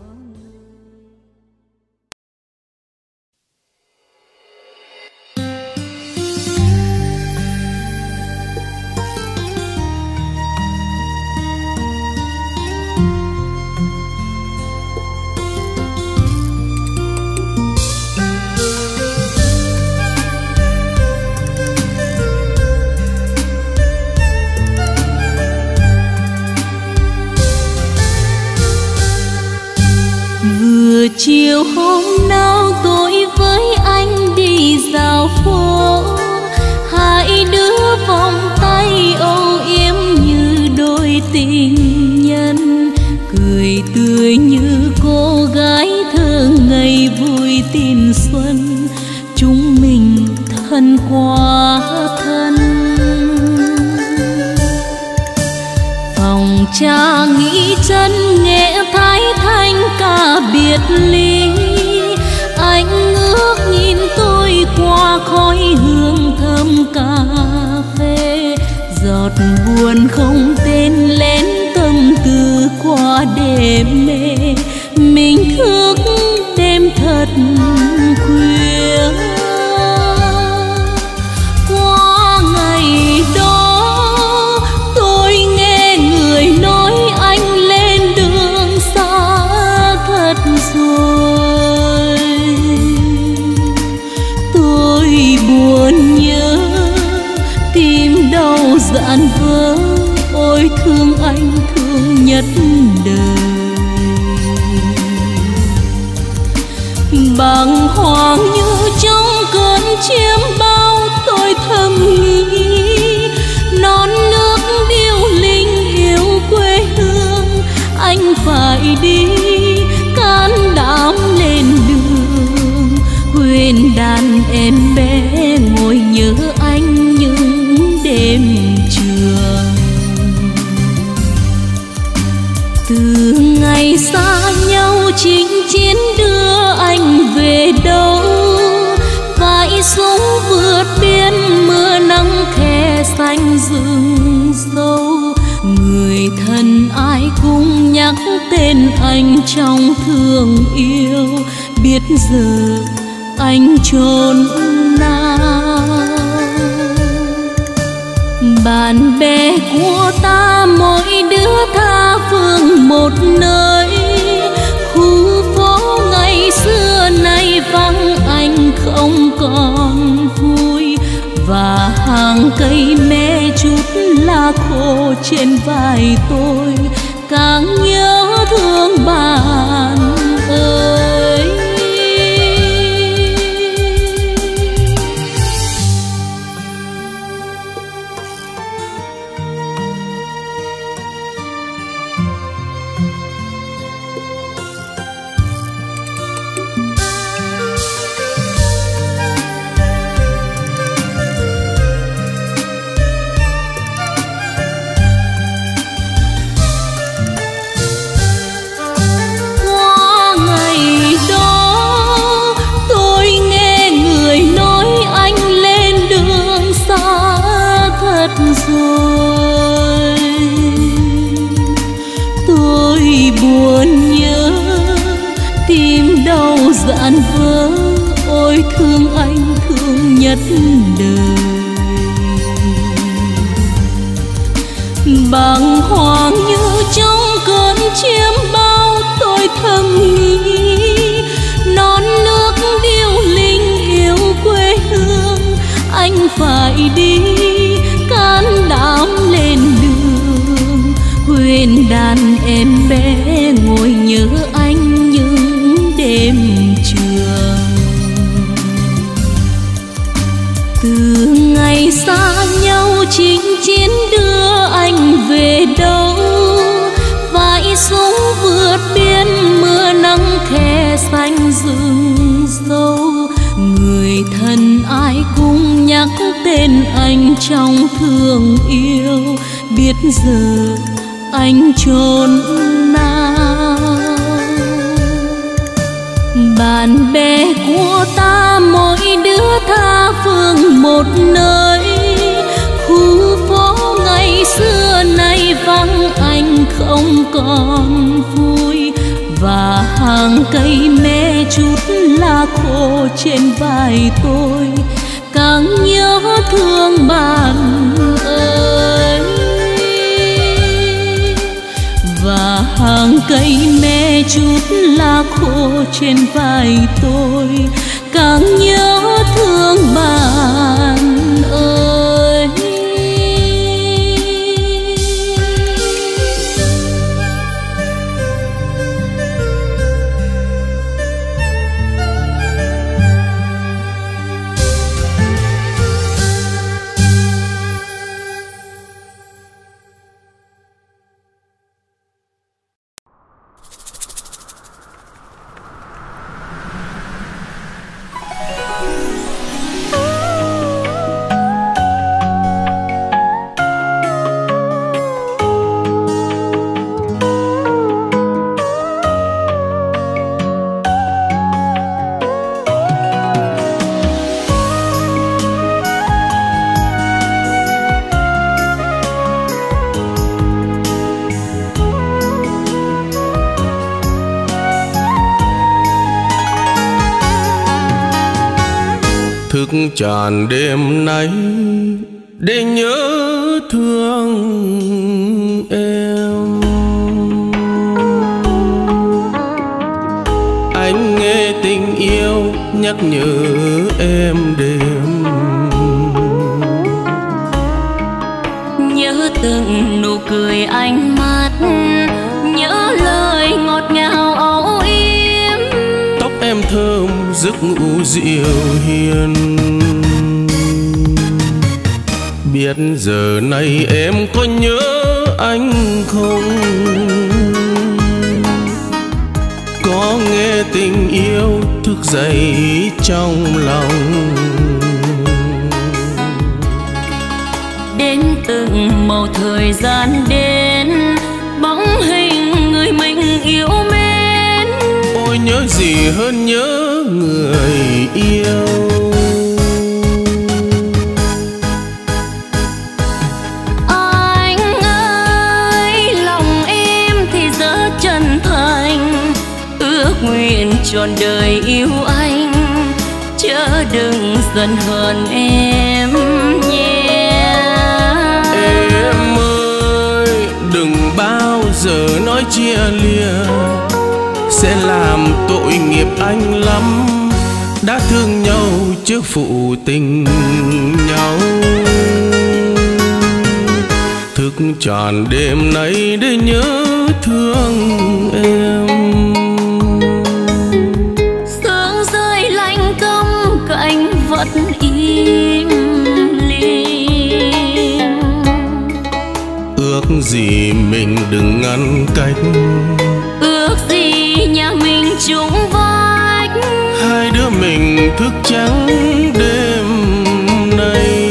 S2: Chiều hôm nào tôi với anh đi dạo phố, hai đứa vòng tay âu yếm như đôi tình nhân, cười tươi như cô gái thơ ngây vui tin xuân. Chúng mình thân quá thân. Phòng trà nghĩ chân nghe thái thanh ca biệt ly. Anh ngước nhìn tôi qua khói hương thơm cà phê, giọt buồn không tên lén tâm tư qua đêm mê. Mình thức đêm thật khuya, dạn vỡ, ôi thương anh thương nhất đời. Bàng hoàng như trong cơn chiêm bao, tôi thầm nghĩ non nước điêu linh yêu quê hương. Anh phải đi can đảm lên đường, quên đàn em bé ngồi nhớ anh những đêm trường. Từ ngày xa nhau chinh chiến đưa anh về đâu, phải súng vượt biên mưa nắng khe xanh rừng sâu. Người thân ai cũng nhắc tên anh trong thương yêu, biết giờ anh chốn nào. Bạn bè của ta mỗi đứa tha phương một nơi, khu phố ngày xưa nay vắng anh không còn vui. Và hàng cây me chút lá khô trên vai tôi, càng nhớ thương bạn ơi. Rồi tôi buồn nhớ, tim đau dạn vỡ, ôi thương anh thương nhất đời. Bàng hoàng như trong cơn chiêm bao, tôi thầm nghĩ non nước điêu linh yêu quê hương. Anh phải đi can đảm lên đường, quên đàn em bé ngồi nhớ anh những đêm trường. Từ ngày xa nhau chinh chiến đưa anh về đâu, phải súng vượt biên mưa nắng khe xanh rừng sâu. Người thân ai cũng nhắc tên anh trong thương yêu, biết giờ anh chốn nào. Bạn bè của ta mỗi đứa tha phương một nơi, khu phố ngày xưa nay vắng anh không còn vui. Và hàng cây me chút lá khô trên vai tôi, càng nhớ thương bạn ơi. Và hàng cây me chút lá khô trên vai tôi, càng nhớ thương bạn ơi.
S1: Thức tràn đêm nay để nhớ thương em. Anh nghe tình yêu nhắc nhở em đêm.
S3: cười ánh mắt, nhớ lời ngọt ngào âu yếm.
S1: Tóc em thơm giấc ngủ dịu hiền. Biết giờ này em có nhớ anh không? Có nghe tình yêu thức dậy trong lòng.
S3: Đến từng màu thời gian đến, bóng hình người mình yêu mến.
S1: Ôi nhớ gì hơn nhớ người yêu.
S3: Anh ơi, lòng em thì rất chân thành, ước nguyện trọn đời yêu anh, chớ đừng giận hờn em nhé.
S1: Em ơi, đừng bao giờ nói chia lìa, sẽ làm tội nghiệp anh lắm. Đã thương nhau chứ phụ tình nhau. Thức trọn đêm nay để nhớ thương em.
S3: Sương rơi lạnh câm cánh vật im lìm.
S1: Ước gì mình đừng ngăn cách,
S3: ước gì nhà mình chung vách.
S1: hai đứa mình thức trắng đêm nay.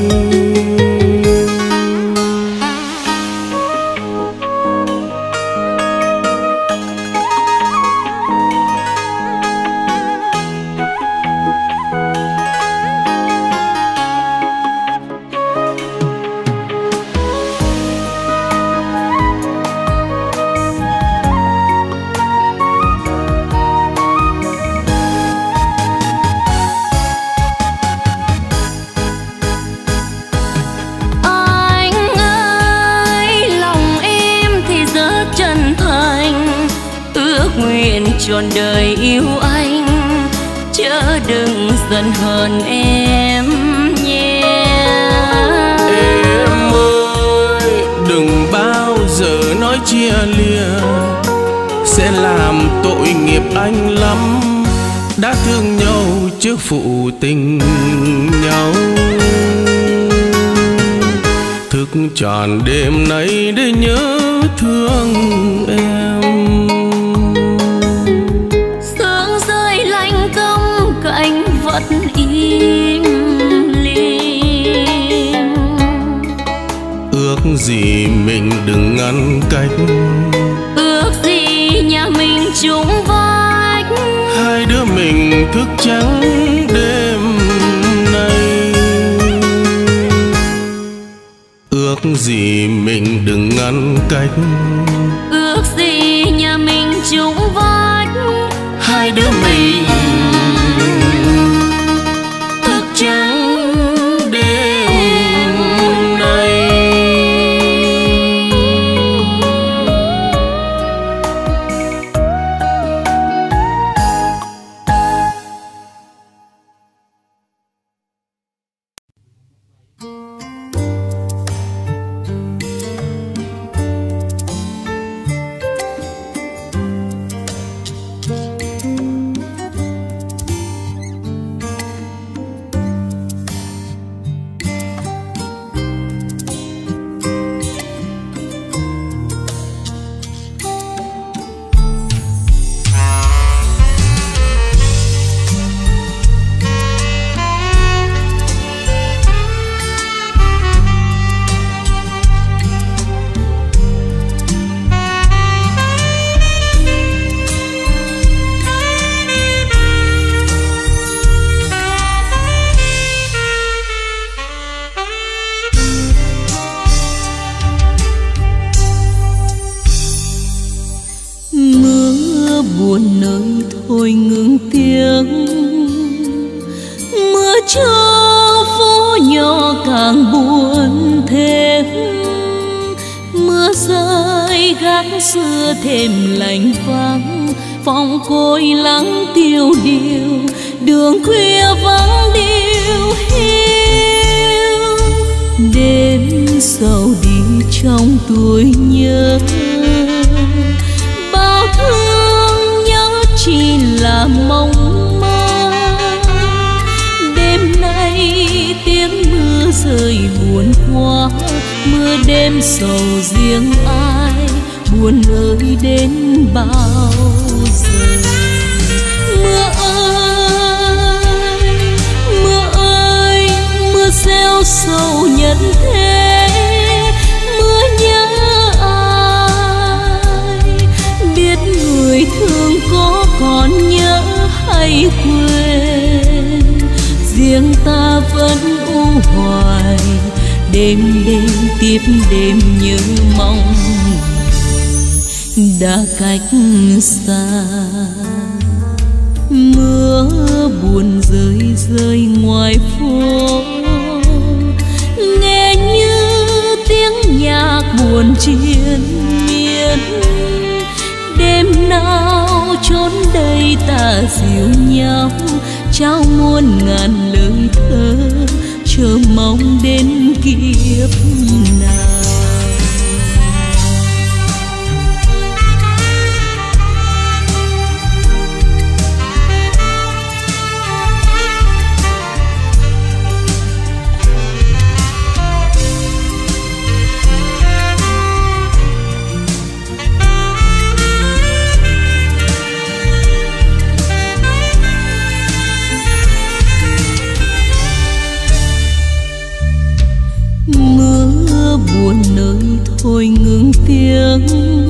S3: Trọn đời yêu anh, chớ đừng giận hờn em nhé.
S1: Em ơi, đừng bao giờ nói chia lìa, sẽ làm tội nghiệp anh lắm. Đã thương nhau chứ phụ tình nhau. Thức trọn đêm nay để nhớ thương em.
S3: Anh vẫn im lìm.
S1: Ước gì mình đừng ngăn cách,
S3: ước gì nhà mình chung vách.
S1: hai đứa mình thức trắng đêm nay. Ước gì mình đừng ngăn cách,
S3: ước gì nhà mình chung vách.
S1: hai đứa mình thức trắng đêm nay.
S2: buồn nơi thôi ngừng tiếng, mưa cho phố nhỏ càng buồn thêm, mưa rơi gác xưa thêm lạnh vắng, phòng côi lắng tiêu điều, đường khuya vắng điêu hiu. Đêm sầu đi trong tuổi nhớ. Bao thương nhớ chỉ là mong mơ. Đêm nay tiếng mưa rơi buồn quá, mưa đêm sầu riêng ai, buồn ơi đến bao giờ. Mưa ơi, mưa gieo sầu nhân thế. Mưa nhớ ai, biết người thương có còn nhớ hay quên. Riêng ta vẫn u hoài, đêm đêm tiếp đêm nhớ mong đã cách xa. Mưa buồn rơi rơi ngoài phố, nghe như tiếng nhạc buồn triền miên. Đêm nào chốn đây ta dìu nhau, trao muôn ngàn lời thơ, chờ mong đến kiếp nào. Buồn nơi thôi ngừng tiếng,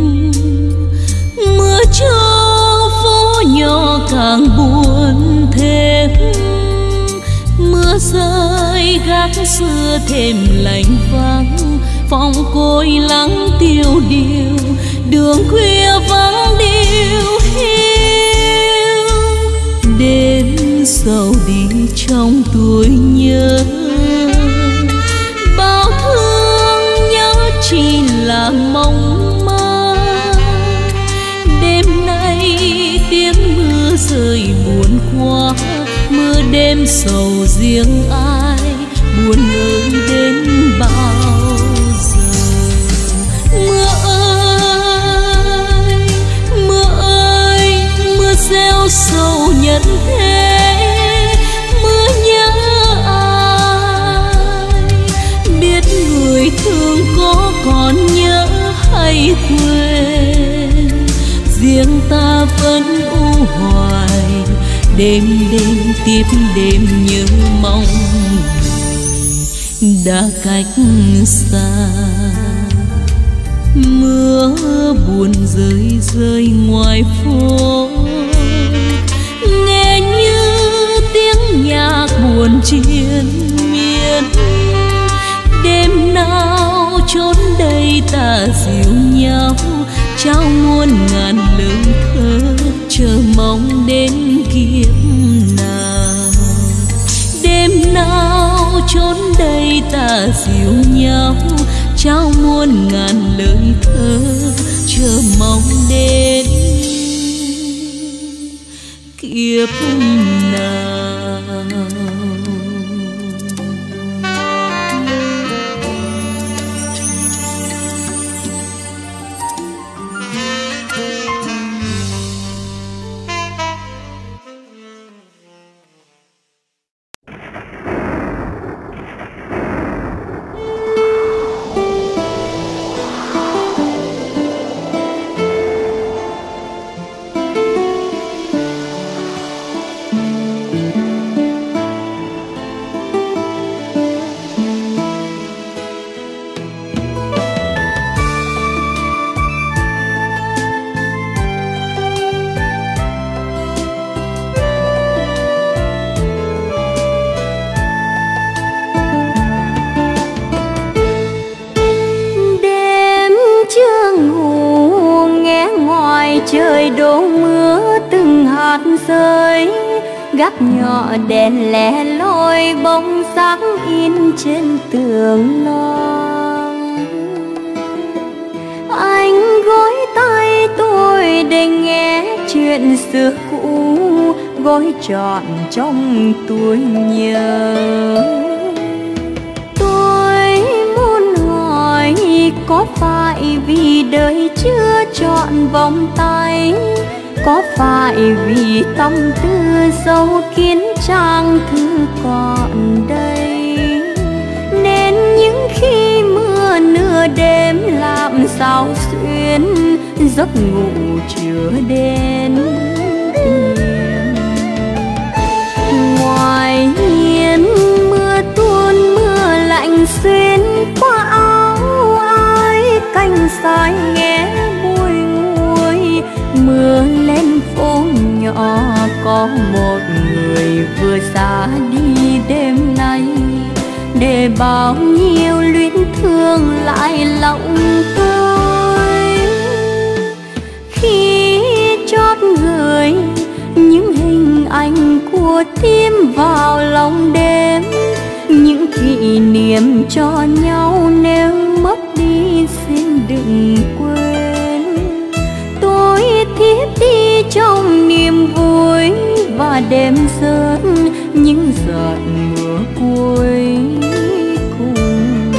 S2: mưa cho phố nhỏ càng buồn thêm. Mưa rơi gác xưa thêm lạnh vắng, phòng côi lắng tiêu điều, đường khuya vắng điêu hiu. Đêm sầu đi trong tuổi nhớ, bao thương nhớ chỉ là mong mơ. Đêm nay tiếng mưa rơi buồn quá, mưa đêm sầu riêng ai, buồn ơi đến bao giờ. Mưa ơi, mưa gieo sầu nhân thế. Mưa nhớ biết người thương có còn nhớ hay quên. Riêng ta vẫn u hoài, đêm đêm tiếp đêm nhớ mong đã cách xa. Mưa buồn rơi rơi ngoài phố, nghe như tiếng nhạc buồn triền miên. Đêm nào chốn đây ta dìu nhau, trao muôn ngàn lời thơ, chờ mong đến kiếp nào. Đêm nào chốn đây ta dìu nhau, trao muôn ngàn lời thơ, chờ mong đến kiếp nào. Trời đổ mưa từng hạt rơi, gác nhỏ đèn lẻ loi bóng sáng in trên tường non. Anh gối tay tôi để nghe chuyện xưa cũ, gói trọn trong tôi nhớ. Tôi muốn hỏi có phải vì đời chưa chọn vòng tay, có phải vì tâm tư sâu kín trang thư còn đây, nên những khi mưa nửa đêm làm sao xuyên giấc ngủ chưa đến yên. Ngoài hiên mưa tuôn mưa lạnh xuyên qua áo ai, cành sai nghe bùi ngùi. Mưa lên phố nhỏ có một người vừa xa đi đêm nay, để bao nhiêu luyến thương lại lòng tôi. Khi chót gửi những hình ảnh của tim vào lòng đêm, những kỷ niệm cho nhau nếu mất đi xin đừng quên. Tôi thiếp đi trong niềm vui và đêm rớt những giọt mưa cuối cùng.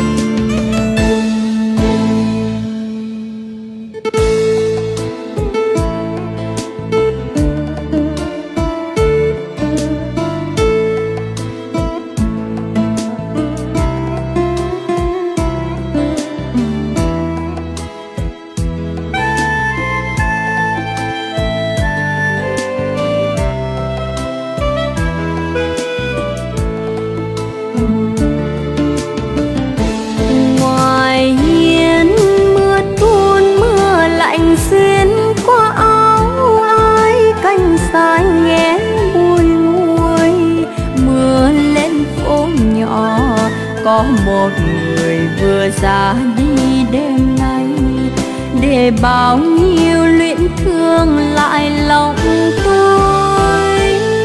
S2: Có một người vừa ra đi đêm nay, để bao nhiêu luyến thương lại lòng tôi.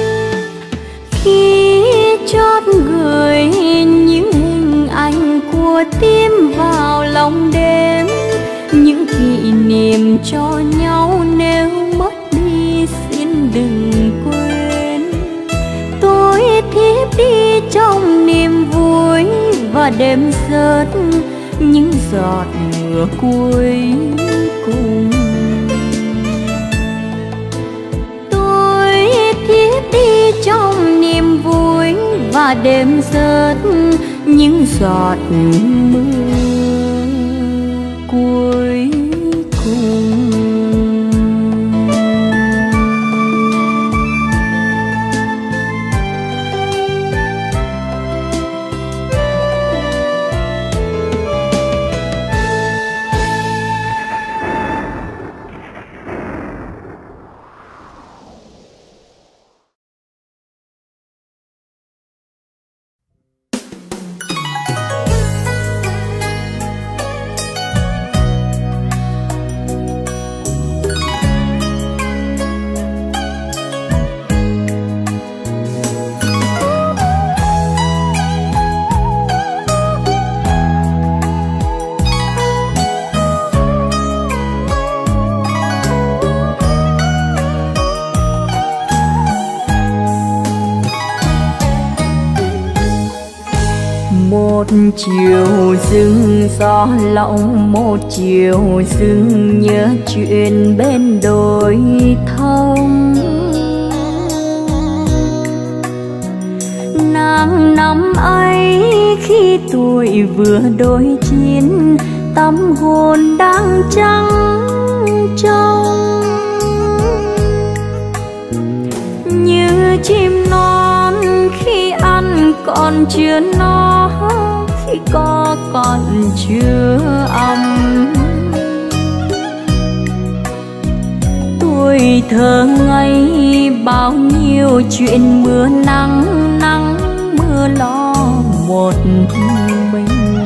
S2: Khi chót gửi những hình ảnh của tim vào lòng đêm, những kỷ niệm cho nhau nếu mất đi xin đừng quên. Tôi thiếp đi trong niềm vui và đêm rớt những giọt mưa cuối cùng. Tôi thiếp đi trong niềm vui và đêm rớt những giọt mưa cuối cùng. Một chiều rừng gió lộng, một chiều rừng nhớ chuyện bên đồi thông. Nàng năm ấy khi tuổi vừa đôi chín, tâm hồn đang trắng trong. Như chim non khi ăn còn chưa no, khi có còn chưa ấm. Tuổi thơ ngây bao nhiêu chuyện mưa nắng, nắng mưa lo một mình.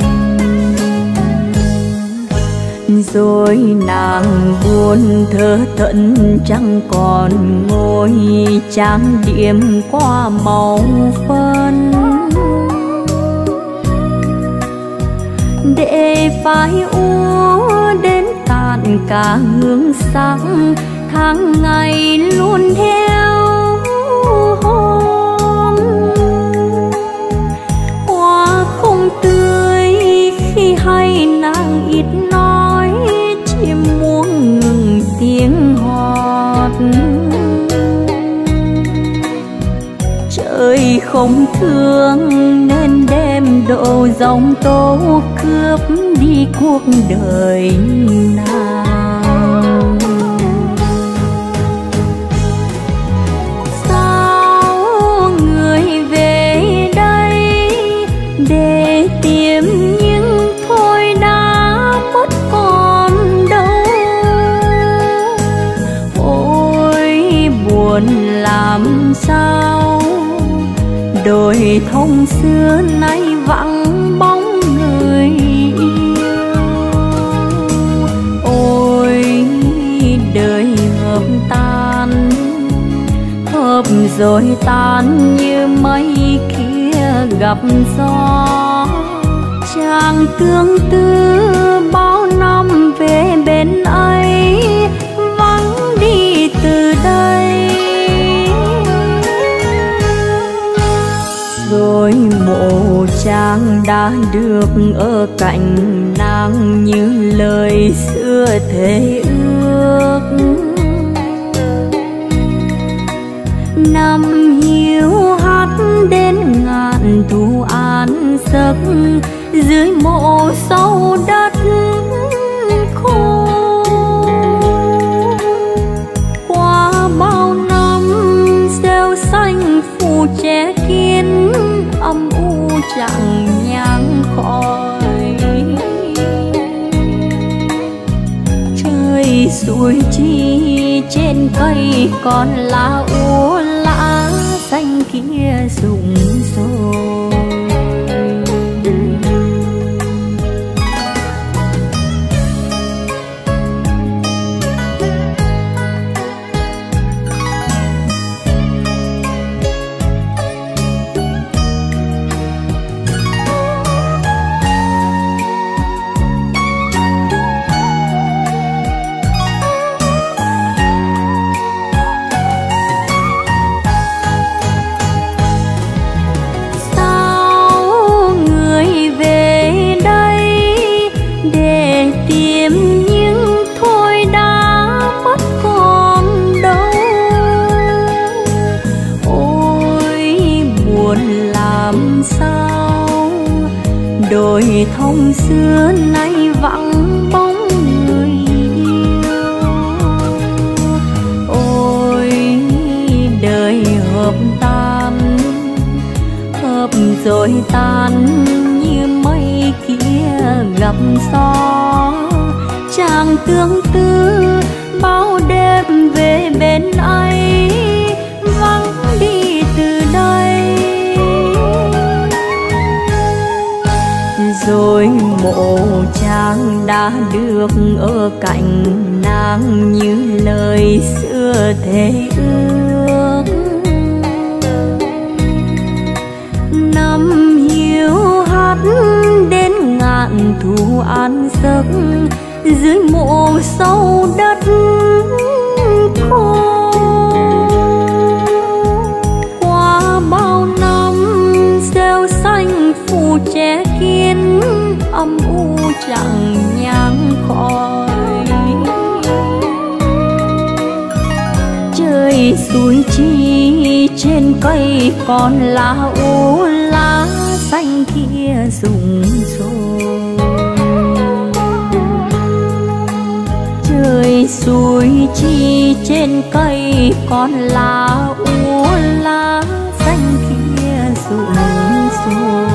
S2: Rồi nàng buồn thơ thẫn chẳng còn ngồi trang điểm qua màu phấn, để phai úa đến tàn cả hương sắc. Tháng ngày luôn theo hôm, hoa không tươi khi hay nàng ít trời không thương nên đem độ dòng tố cướp đi cuộc đời nàng. Sao người về đây để tìm nhưng thôi đã mất còn đâu. Ôi buồn làm sao đồi thông xưa nay vắng bóng người yêu. Ôi đời hợp tan, hợp rồi tan như mây kia gặp gió. Chàng tương tư bao năm về bên ấy vắng đi từ đây. Rồi mộ chàng đã được ở cạnh nàng như lời xưa thề ước. Năm hiu hắt đến ngàn thu an giấc dưới mộ sâu đất khô. Qua bao năm rêu xanh phủ che kín âm u chẳng nhang khói. Trời xuôi chi trên cây còn lá úa lá xanh kia rụng rồi. Đồi thông xưa nay vắng bóng người yêu. Ôi đời hợp tan, hợp rồi tan như mây kia gặp gió. Chàng tương tư bao đêm về bên ấy vắng đi từ đây. Rồi mộ chàng đã được ở cạnh nàng như lời xưa thề ước. Năm hiu hắt đến ngàn thu an giấc dưới mộ sâu đất khô. Qua bao năm rêu xanh phủ che kín âm u chẳng nhang khói. Trời xuôi chi trên cây còn lá úa lá xanh kia rụng rồi. Trời xuôi chi trên cây còn lá úa lá xanh kia rụng rồi.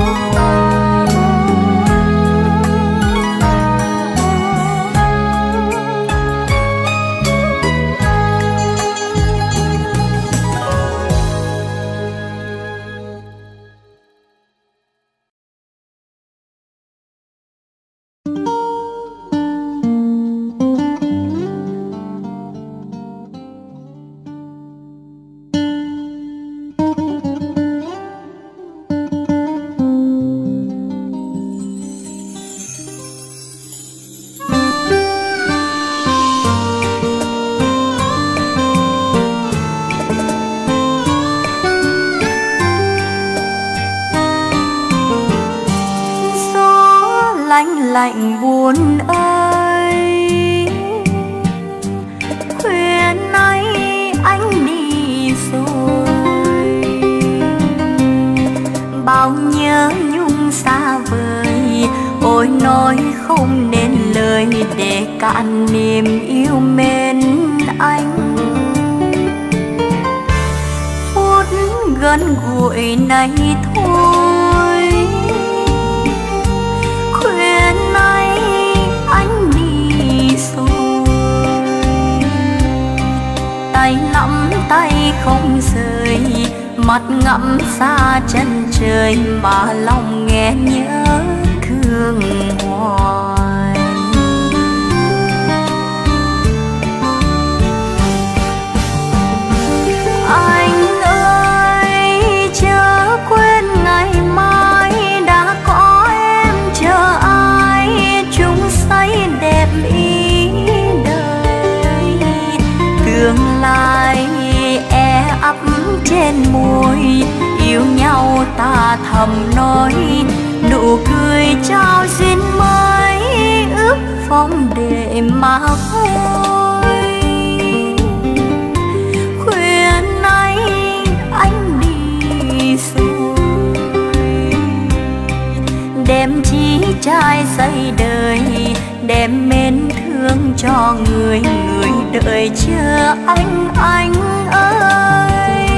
S2: Lạnh buồn ơi, khuya nay anh đi rồi. tôi nói không nên lời để cạn niềm yêu mến anh. Phút gần gũi này thôi, khuya nay anh đi rồi, tay nắm tay không rời, mắt ngắm xa chân trời mà lòng nghe nhớ thương hoài. Anh ơi chớ quên ngày mai đã có em chờ ai, chung say đẹp ý đời. Tương lai e ấp trên môi, yêu nhau ta thầm nói, nụ cười trao duyên mới ước phong để mà vui. Khuya nay anh đi rồi, đem chí trai xây đời, đem mến thương cho người đợi chờ anh ơi.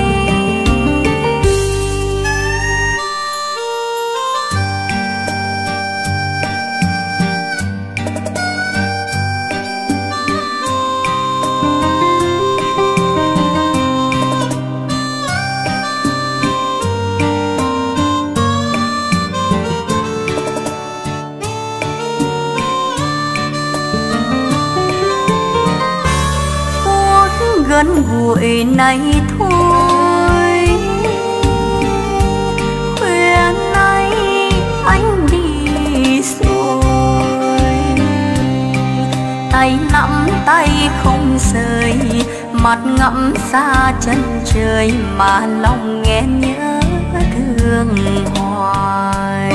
S2: Gần gũi này thôi, khuya nay anh đi rồi, tay nắm tay không rời, mắt ngắm xa chân trời mà lòng nghe nhớ thương hoài.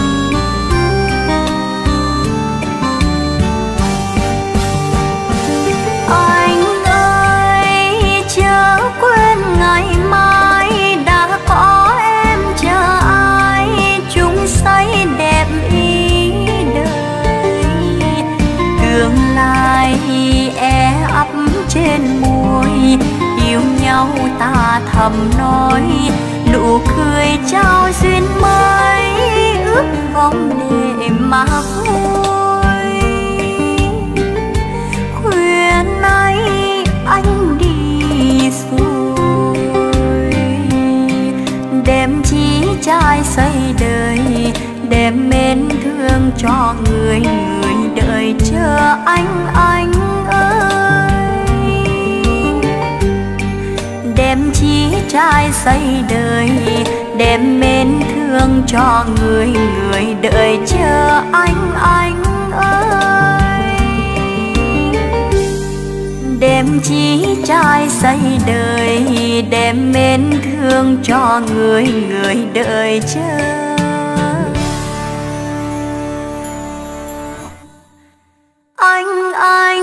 S2: Quên ngày mai đã có em chờ ai, chung say đẹp ý đời. Tương lai e ấp trên môi, yêu nhau ta thầm nói, nụ cười trao duyên mới ước vọng để mà vui. Khuya nay anh đi rồi, đem chí trai xây đời, đem mến thương cho người đợi chờ anh ơi. Đem chí trai xây đời, đem mến thương cho người đợi chờ anh ơi. Đem chí trai xây đời, đem mến thương cho người đợi chờ anh ơi.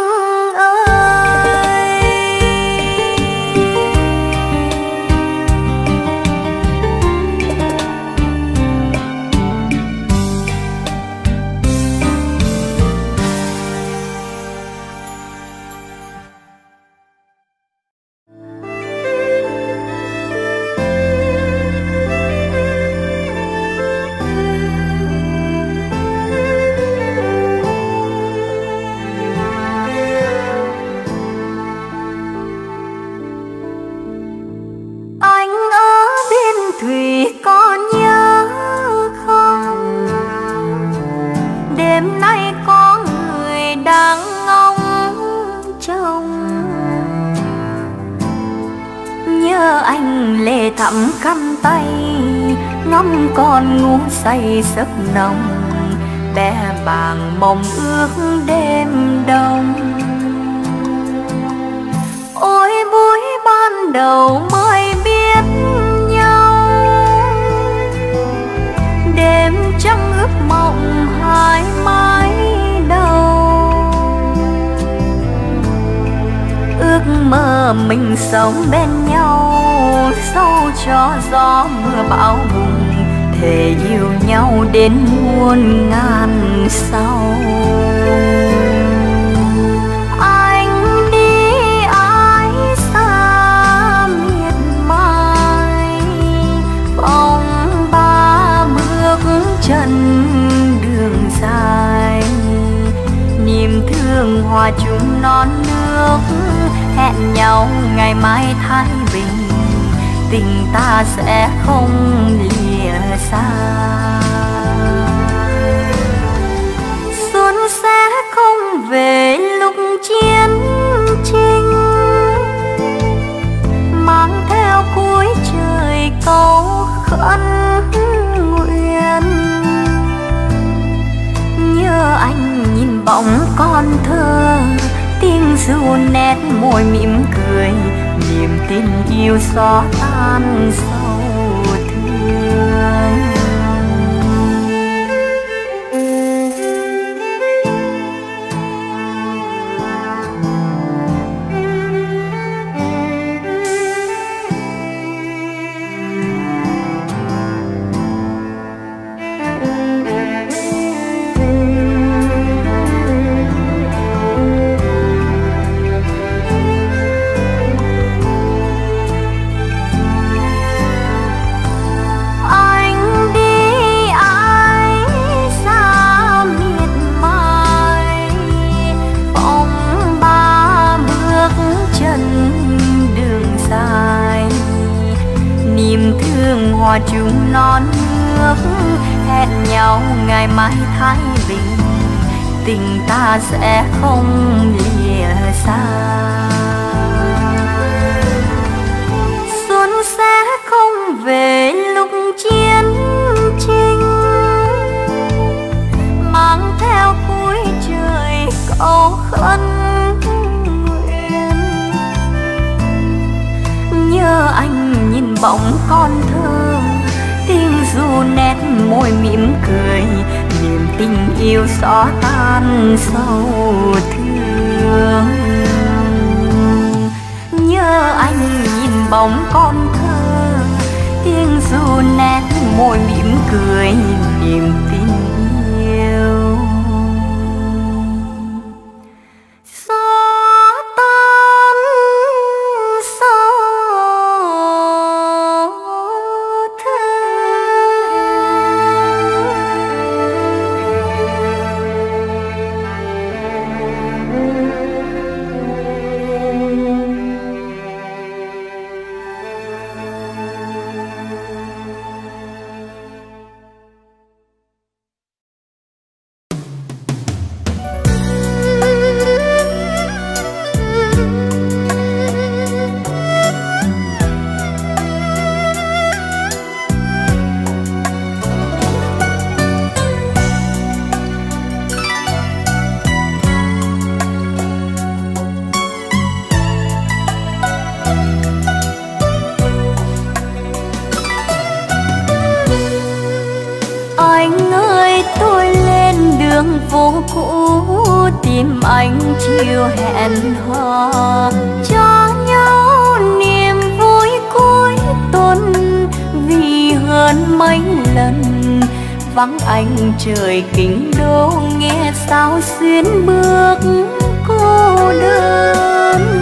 S2: Thắm khăn tay ngắm con ngủ say giấc nồng, bé bàng mộng ước đêm đông. Ôi buổi ban đầu mới biết nhau, đêm trăng ướp mộng hai mái đầu. Ước mơ mình sống bên nhau, dẫu cho gió mưa bão bùng, thề yêu nhau đến muôn ngàn sau. Anh đi ai xa miệt mài, phong ba bước chân đường dài. Niềm thương hòa chung non nước, hẹn nhau ngày mai thái bình, tình ta sẽ không lìa xa. Xuân sẽ không về lúc chiến tranh, mang theo cuối trời câu khấn nguyện. Nhớ anh nhìn bóng con thơ, tiếng ru nét môi mỉm cười, niềm tình yêu xóa tan sâu thương. Hòa chung non nước, hẹn nhau ngày mai thái bình, tình ta sẽ không lìa xa. Xuân sẽ không về lúc chiến tranh, mang theo cuối trời câu khấn nguyện. Nhớ anh nhìn bóng con thơ, tiếng ru nét môi mỉm cười, niềm tình yêu xóa tan sâu thương. Nhớ anh nhìn bóng con thơ, tiếng ru nét môi mỉm cười, niềm tình yêu xóa tan sâu phố cũ, tìm anh chiều hẹn hò, cho nhau niềm vui cuối tuần. Vì hơn mấy lần vắng anh trời kinh đô, nghe sao xuyên bước cô đơn.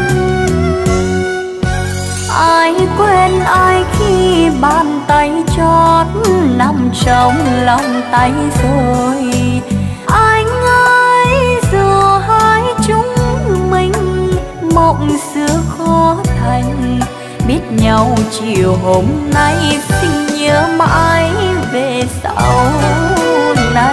S2: Ai quên ai khi bàn tay chót nằm trong lòng tay rồi. Anh ơi dù hai chúng mình mộng xưa khó thành, biết nhau chiều hôm nay xin nhớ mãi về sau này.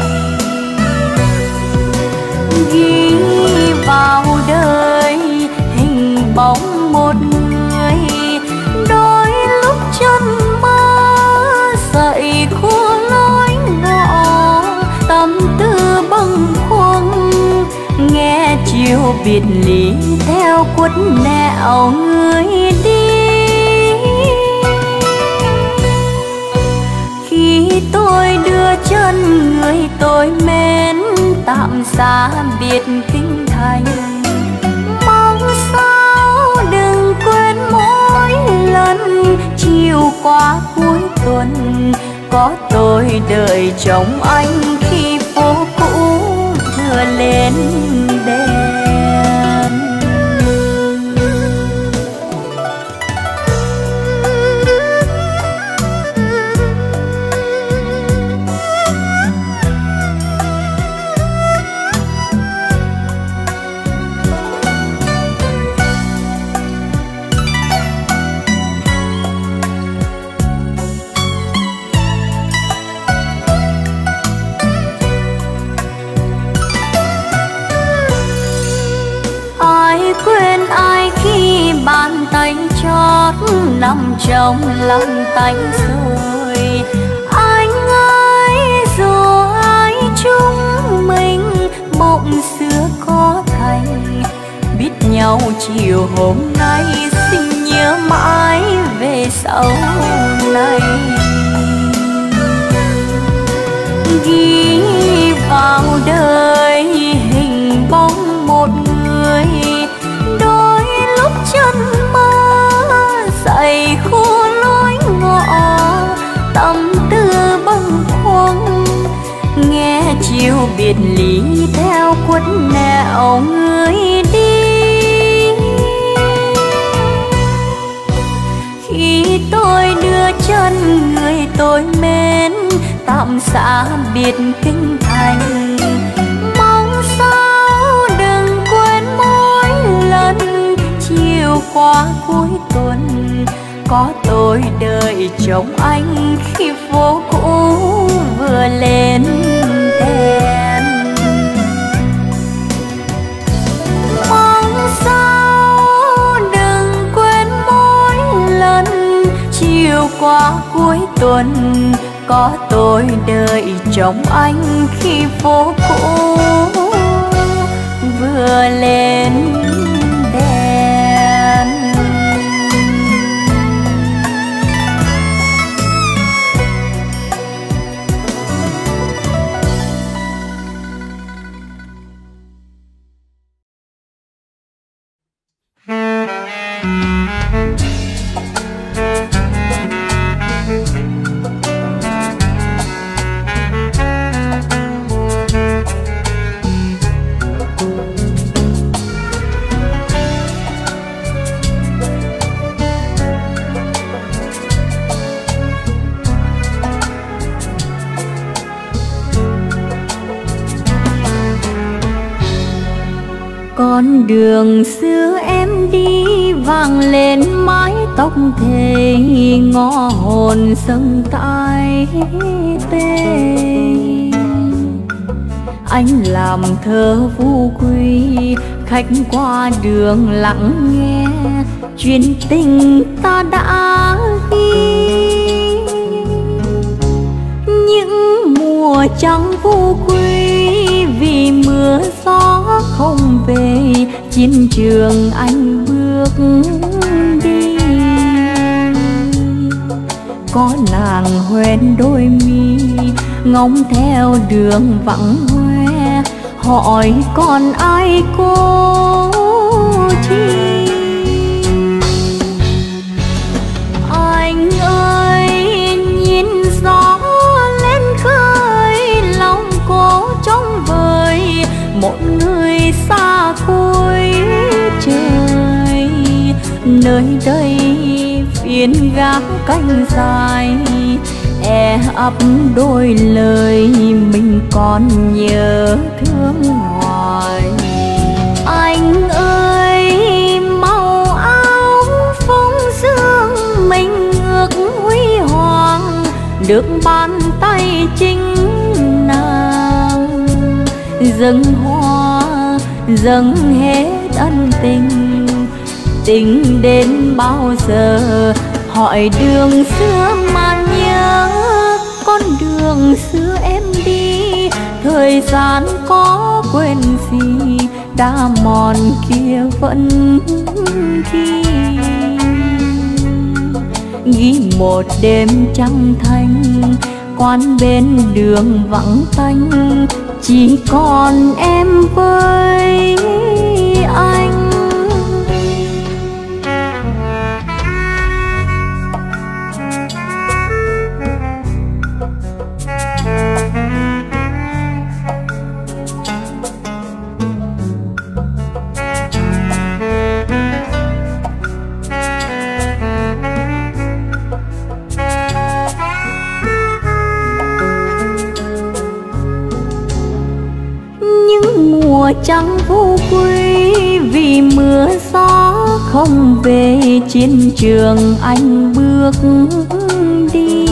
S2: Ghi vào đời hình bóng một người, đôi lúc chân mơ dậy khua lối ngõ, tâm tư bâng khuâng nghe chiều biệt ly theo quất nẻo người đi. Khi tôi đưa chân người tôi mến tạm xa biệt kinh thành, mong sao đừng quên mỗi lần chiều qua cuối tuần có tôi đợi chồng anh khi phố cũ vừa lên đèn. Quên ai khi bàn tay chót nằm trong lòng tay rồi. Anh ơi dù ai chúng mình mộng xưa có thành, biết nhau chiều hôm nay xin nhớ mãi về sau này. Ghi vào đời hình bóng một người, đôi lúc chân mơ dậy khu lối ngõ, tâm tư bâng khuâng nghe chiều biệt ly theo quất nẻo người đi. Khi tôi đưa chân người tôi mến tạm xa biệt kinh thành, mong sao đừng quên mỗi lần chiều qua cuối tuần có tôi đợi chồng anh khi phố cũ vừa lên đèn. Mong sao đừng quên mỗi lần chiều qua cuối tuần có tôi đợi chồng anh khi phố cũ vừa lên đèn. Con đường xưa em đi vang lên mái tóc thề, ngõ hồn sông tai tê. Anh làm thơ vu quy, khách qua đường lặng nghe chuyện tình ta đã ghi. Những mùa trắng vu quy vì mưa gió không về, chiến trường anh bước đi. Có nàng hoen đôi mi ngóng theo đường vắng hoe, hỏi còn ai cô chi. Anh ơi nhìn gió lên khơi, lòng cô trống vời một người xa cuối trời. Nơi đây phiên gác cánh dài, e ấp đôi lời mình còn nhớ thương hoài. Anh ơi màu áo phong dương mình ngược huy hoàng, được bàn tay chính nàng dâng hoa dâng hết ân tình. Tình đến bao giờ hỏi đường xưa mà nhớ, con đường xưa em đi thời gian có quên gì, đã mòn kia vẫn ghi. Ghi một đêm trăng thanh, quán bên đường vắng tanh, chỉ còn em với anh. mùa trắng vô quy, vì mưa gió không về chiến trường anh bước đi.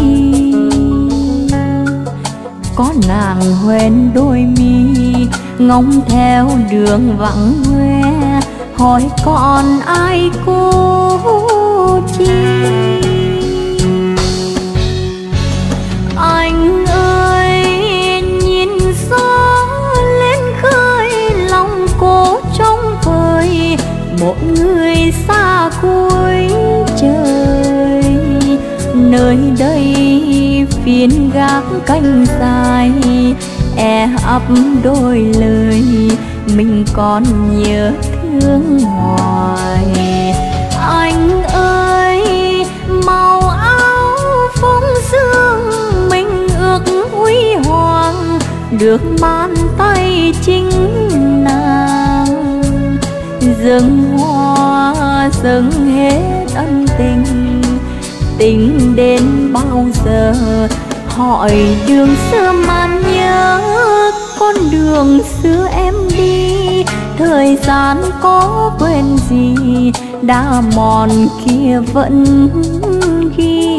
S2: Có nàng hoen đôi mi ngóng theo đường vắng hoe, hỏi còn ai cô chi. Anh ơi nhìn gió lên khơi lòng cô trống vời, một người xa cuối trời. Nơi đây phiên gác cánh dài, e ấp đôi lời mình còn nhớ thương hoài. Anh ơi màu áo phong dương mình ước huy hoàng, được man tay chính nàng. Dâng hoa dâng hết ân tình, tình đến bao giờ hỏi đường xưa man nhớ. Con đường xưa em đi, thời gian có quên gì, đã mòn kia vẫn ghi.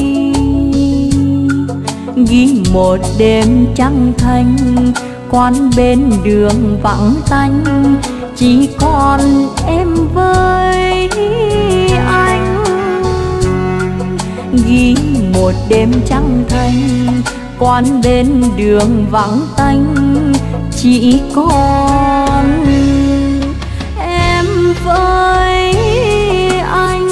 S2: Ghi một đêm trăng thanh, quán bên đường vắng tanh, chỉ còn em với anh. Ghi một đêm trăng thanh, quán bên đường vắng tanh, chỉ còn em với anh.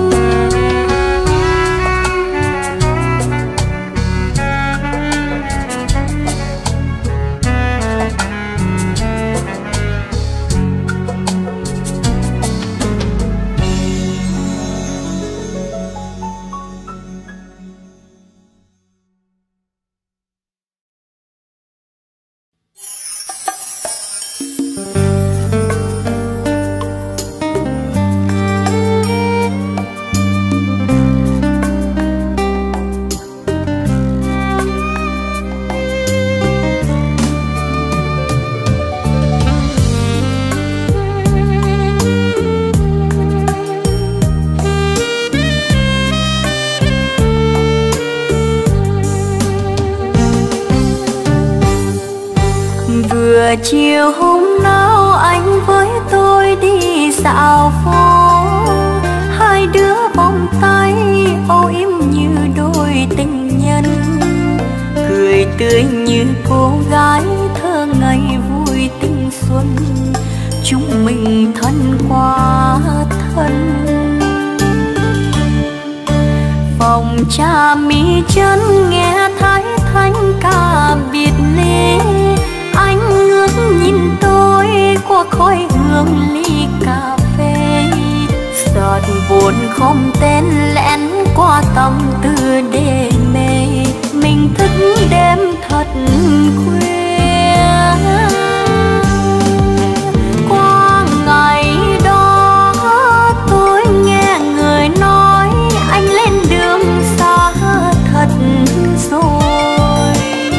S2: Chiều hôm nào anh với tôi đi dạo phố, hai đứa vòng tay âu yếm như đôi tình nhân, cười tươi như cô gái thơ ngây vui tình xuân. Chúng mình thân qua thân, phòng trà mi chân nghe thấy thanh ca biệt ly. Anh ngước nhìn tôi qua khói hương ly cà phê, giọt buồn không tên lén qua tâm tư đê mê. Mình thức đêm thật khuya, qua ngày đó tôi nghe người nói anh lên đường xa thật rồi.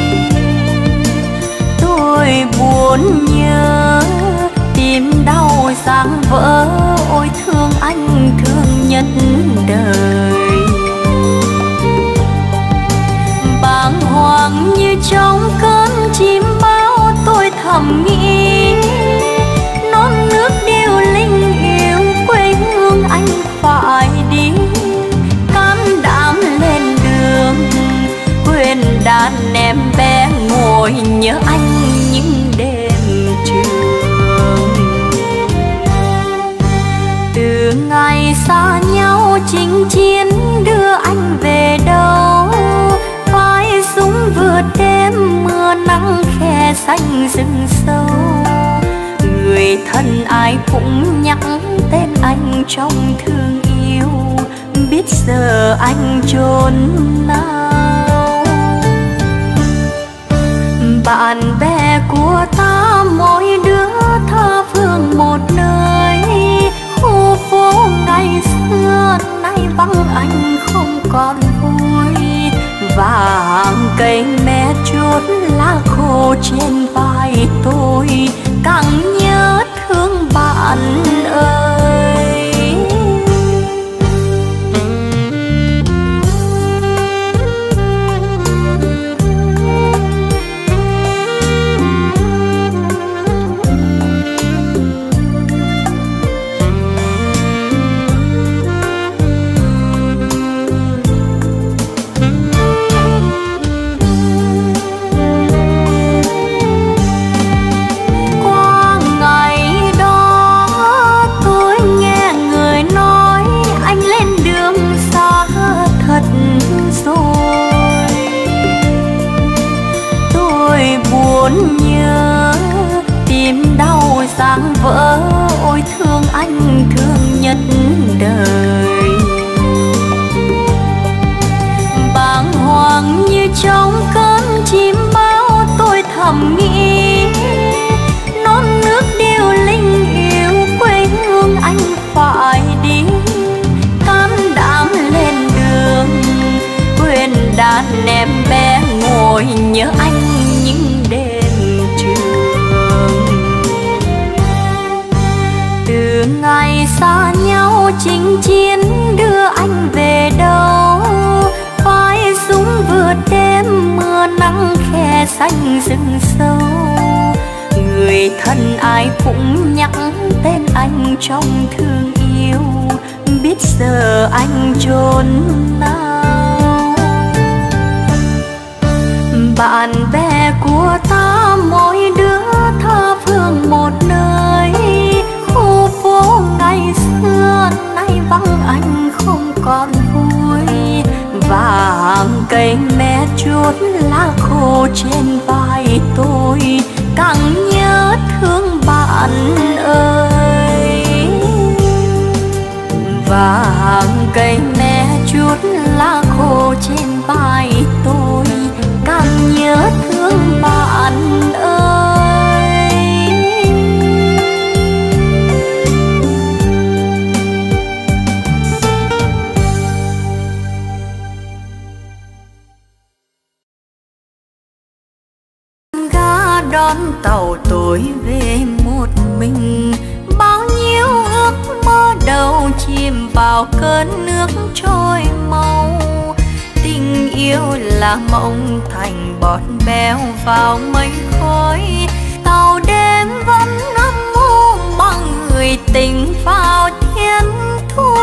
S2: Tôi buồn nhớ tim đau giang vỡ, ôi thương anh thương nhất đời. Bàng hoàng như trong cơn chim bao, tôi thầm nghĩ non nước điêu linh yêu quê hương anh phải đi. Can đảm lên đường quên đàn em bé ngồi nhớ anh những đêm trường. Từ ngày xa nhau chinh chiến đưa anh về đâu, phái súng vượt đêm mưa nắng khe xanh rừng sâu. Người thân ai cũng nhắc tên anh trong thương yêu, biết giờ anh chốn nào. Bạn bè của ta mỗi đứa tha phương một nơi, khu phố ngày xưa nay vắng anh không còn vui. Và hàng cây me chuốt lá khô trên vai tôi, càng nhớ thương bạn ơi. Buồn nhớ tim đau sáng vỡ, ôi thương anh thương nhất đời. Bàng hoàng như trong cơn chim bao, tôi thầm nghĩ non nước điêu linh yêu quê hương anh phải đi. Can đảm lên đường quên đàn em bé ngồi nhớ anh những đêm trường. Từ ngày xa nhau chinh chiến đưa anh về đâu, phái súng vượt đêm mưa nắng khe xanh rừng sâu. Người thân ai cũng nhắc tên anh trong thương yêu, biết giờ anh chốn nào. Bạn bè của ta mỗi đứa tha phương một nơi, khu phố ngày xưa nay vắng anh không còn vui. Và hàng cây me chuốt lá khô trên vai tôi, càng nhớ thương bạn ơi. Và hàng cây me chuốt lá khô trên vai tôi, càng nhớ thương bạn ơi. Ga đón tàu tôi về một mình, bao nhiêu ước mơ đầu chìm vào cơn nước trôi mau. Tình yêu là mộng thành bọt béo vào mây khói, tàu đêm vẫn âm u bằng người tình vào thiên thu.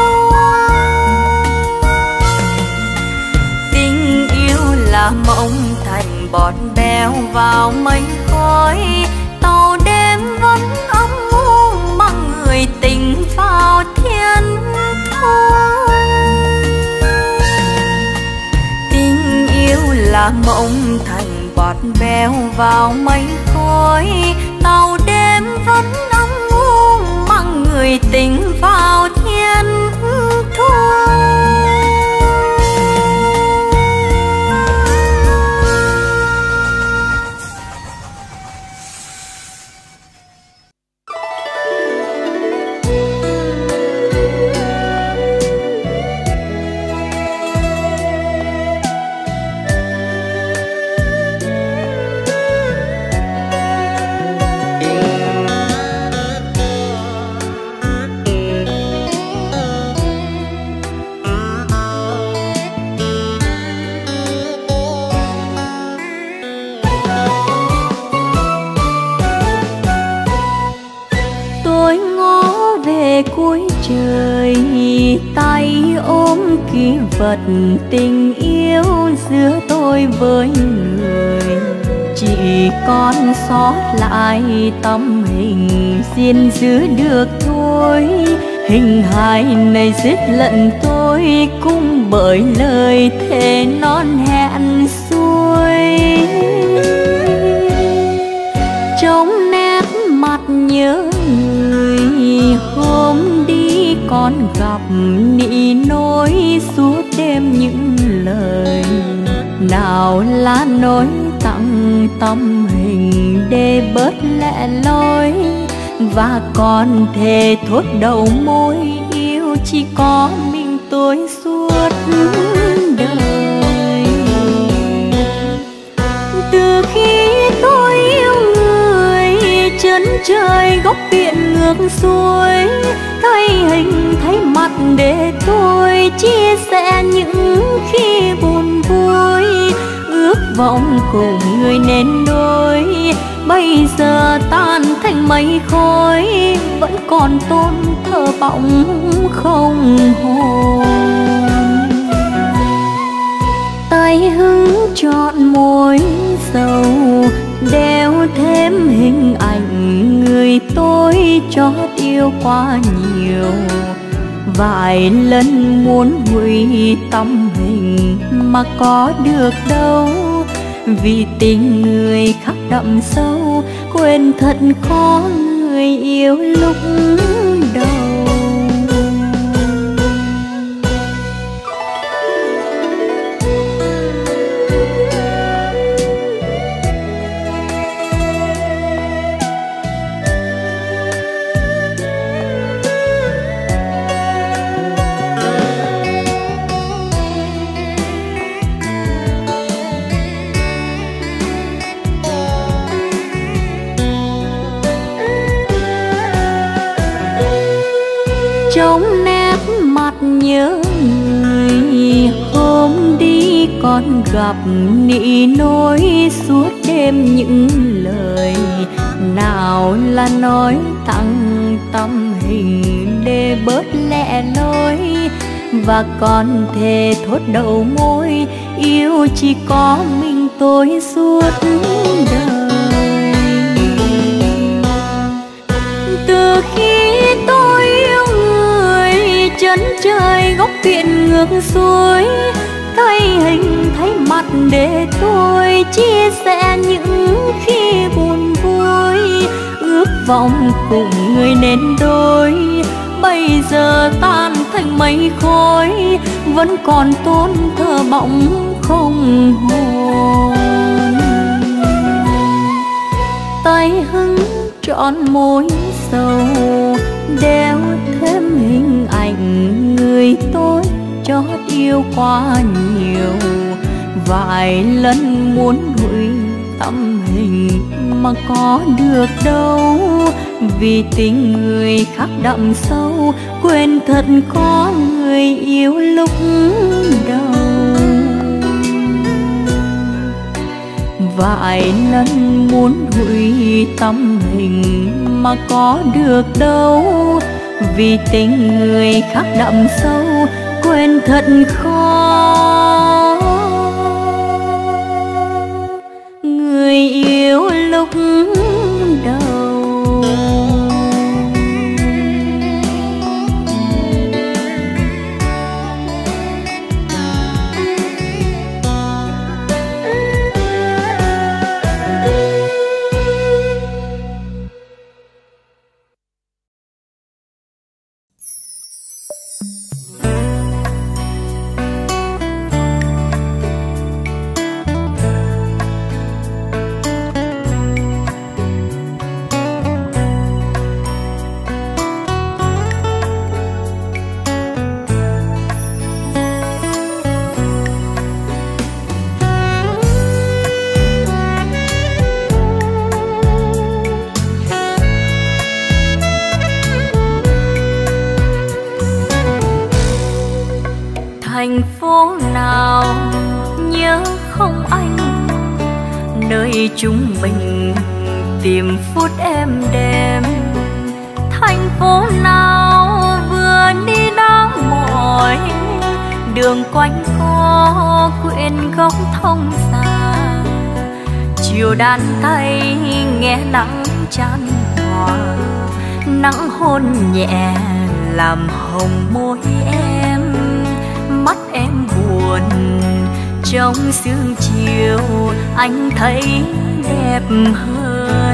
S2: Tình yêu là mộng thành bọt béo vào mây khói, tàu đêm vẫn âm u bằng người tình vào thiên thu. Là mộng thành bọt béo vào mây khói, tàu đêm vẫn âm u mang người tình vào thiên thu. Cuối trời tay ôm kỷ vật tình yêu giữa tôi với người, chỉ còn sót lại tấm hình xin giữ được thôi. Hình hài này giết lẫn tôi cũng bởi lời thề non hẹn xuôi. Trong nét mặt nhớ người hôm đi con gặp nị nỗi suốt đêm những lời. Nào là nỗi tặng tâm hình để bớt lẻ loi, và còn thề thốt đầu môi yêu chỉ có mình tôi suốt đời. Từ khi tôi yêu người chân trời góc biển ngược xuôi, thấy hình thấy mặt để tôi chia sẻ những khi buồn vui. Ước vọng cùng người nên đôi, bây giờ tan thành mây khói, vẫn còn tôn thờ bóng không hồn. Tay hứng chọn môi dầu, đeo thêm hình ảnh người tôi chót yêu quá nhiều. Vài lần muốn hủy tâm hình mà có được đâu, vì tình người khắc đậm sâu, quên thật khó người yêu lúc đầu. Trong nét mặt nhớ người, hôm đi con gặp nỉ nỗi suốt đêm những lời. Nào là nói thẳng tâm hình để bớt lẻ loi, và còn thề thốt đầu môi yêu chỉ có mình tôi suốt đời. Từ khi tôi yêu người, chân trời góc biển ngược xuôi, thấy hình thấy mặt để tôi chia sẻ những khi buồn vui. Ước vọng cùng người nên đôi, bây giờ tan thành mây khói, vẫn còn tôn thờ bóng không hồn. Tay hứng trọn môi dầu, đeo thêm hình ảnh người tôi chót yêu quá nhiều. Vài lần muốn hủy tâm hình mà có được đâu, vì tình người khắc đậm sâu, quên thật có người yêu lúc đầu. Vài lần muốn hủy tâm hình mà có được đâu, vì tình người khắc đậm sâu, quên thật khó người yêu lúc đầu. Thành phố nào nhớ không anh, nơi chúng mình tìm phút êm đềm. Thành phố nào vừa đi đã mỏi, đường quanh co quyện góc thông xa. Chiều đàn tay nghe nắng chan hòa, nắng hôn nhẹ làm hồng môi em. Mắt em buồn trong sương chiều, anh thấy đẹp hơn.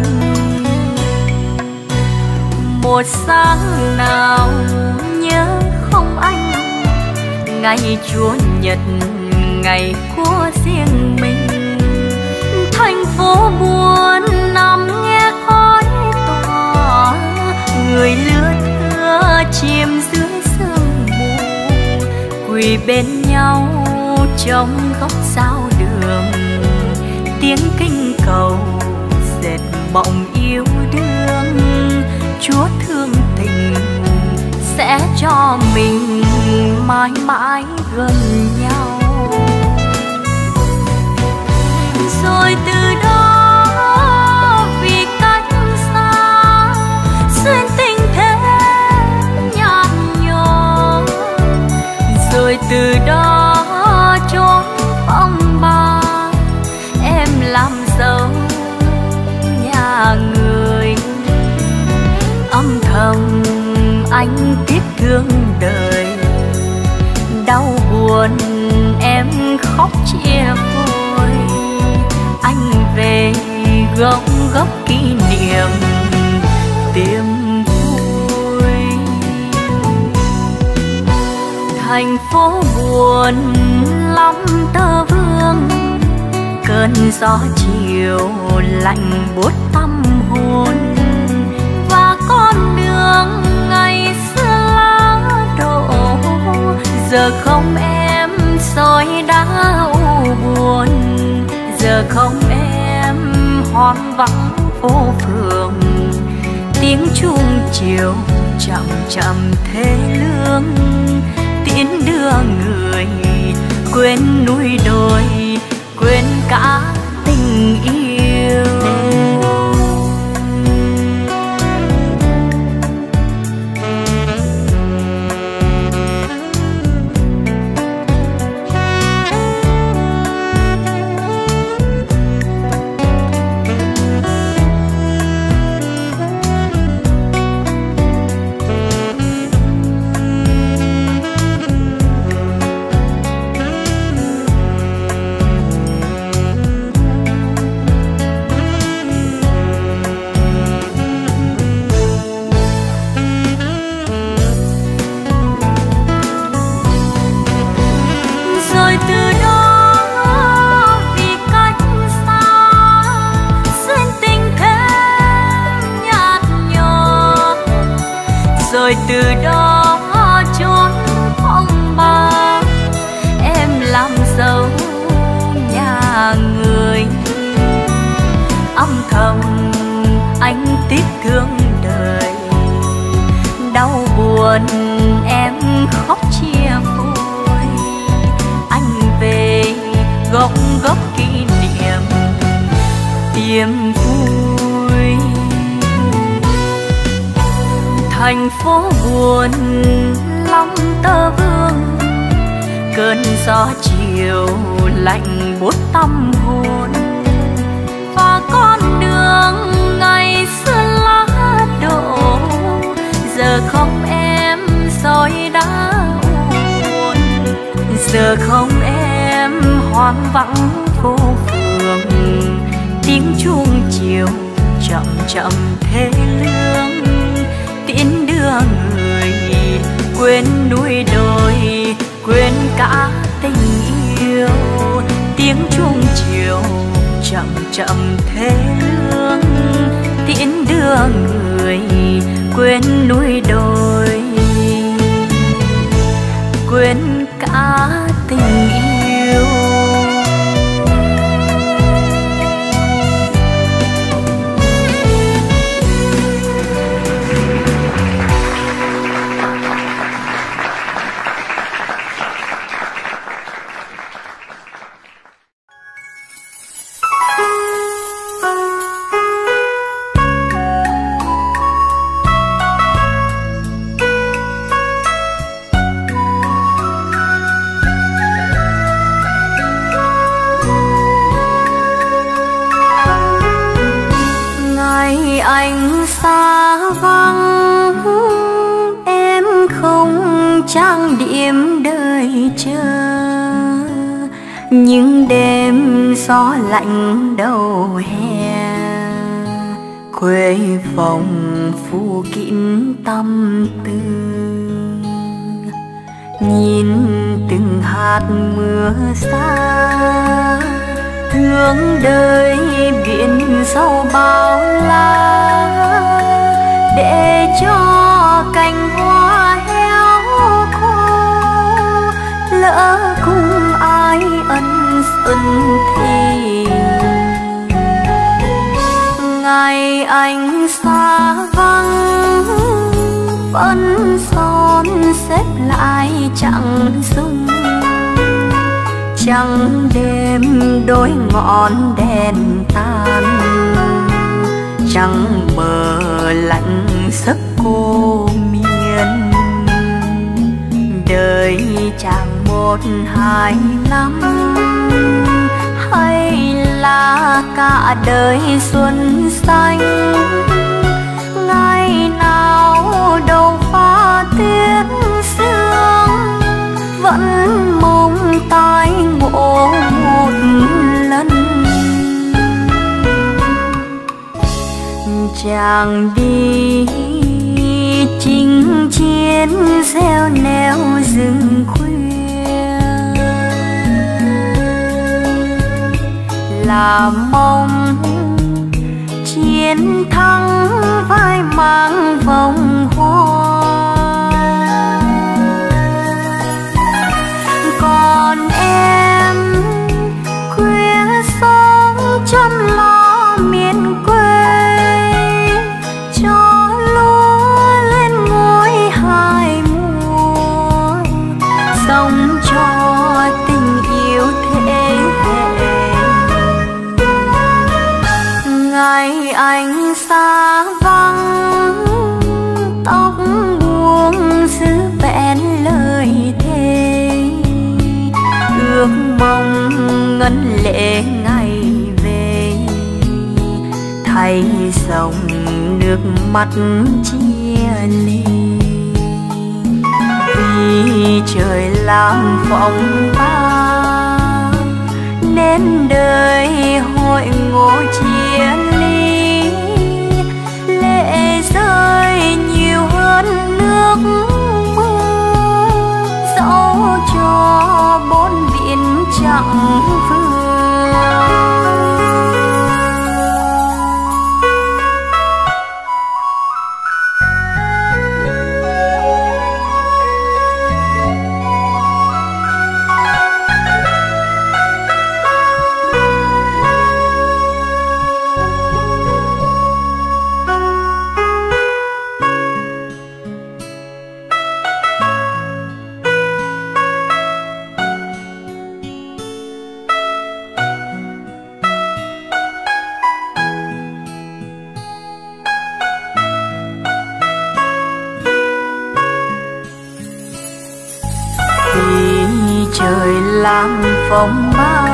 S2: Một sáng nào nhớ không anh, ngày Chúa Nhật ngày của riêng mình. Thành phố buồn nằm nghe khói tỏa, người lứa thưa chìm dưới sương mù, quỳ bên nhau trong góc giao đường. Tiếng kinh cầu dệt mộng yêu đương, mãi mãi gần nhau. Rồi từ đó vì cách xa duyên tình thế nhạt nhòa, rồi từ đó trốn phong ba em làm dâu nhà người. Âm thầm anh tiếc thương đời, đau buồn em khóc chia phôi. Anh về gom góp kỷ niệm tiêm vui. Thành phố buồn lắm tơ vương, cơn gió chiều lạnh buốt tâm hồn. Và con đường ngày xưa lá đổ, giờ không em soi đã u buồn. Giờ không em hoang vắng phố phường, tiếng chuông chiều chậm chậm thế lương. Tiễn đưa người quên núi đồi, quên cả tình yêu. Rồi từ đó trốn phong ba em làm dâu nhà người. Âm thầm anh tiếc thương đời, đau buồn em khóc chia phôi. Anh về gom góp kỷ niệm tiêm vui. Thành phố buồn lắm tơ vương, cơn gió chiều lạnh buốt tâm hồn. Và con đường ngày xưa lá đổ, giờ không em soi đã buồn. Giờ không em hoang vắng phố phường, tiếng chuông chiều chậm chậm thế lương. Tiễn đưa người quên núi đồi, quên cả tình yêu. Tiếng chuông chiều chậm chậm thế lương. Tiễn đưa người quên núi đồi, quên cả tình yêu. Anh xa vắng em không trang điểm đợi chờ, những đêm gió lạnh đầu hè quê phòng phủ kín tâm tư. Nhìn từng hạt mưa xa, thương đời biển sâu bao la, để cho cành hoa héo khô. Lỡ cùng ai ân xuân thì ngày xa vắng vẫn son xếp lại ai chẳng dung, trăng đêm đôi ngọn đèn tan, trăng bờ lạnh giấc cô miên. Đời chẳng 1, 2 năm, hay là cả đời xuân xanh, ngày nào đầu pha tuyết sương, vẫn mong tái ngộ một lần. Chàng đi chinh chiến gieo neo rừng khuya, là mong chiến thắng vai mang vòng hoa. Còn em khuya sống chăm lo miền quê, cho lúa lên ngôi hai mùa, sống cho tình yêu thế hệ. Ngày anh xa vắng, tóc buông giữ vẹn lời thề, ước mong ngân lệ ngày về, thay dòng nước mắt chia ly. Vì trời làm phong ba, nên đời hội ngộ chia ly, lệ rơi nhiều hơn nước mưa, dẫu cho bốn biển chẳng vừa. Trời làm phong ba,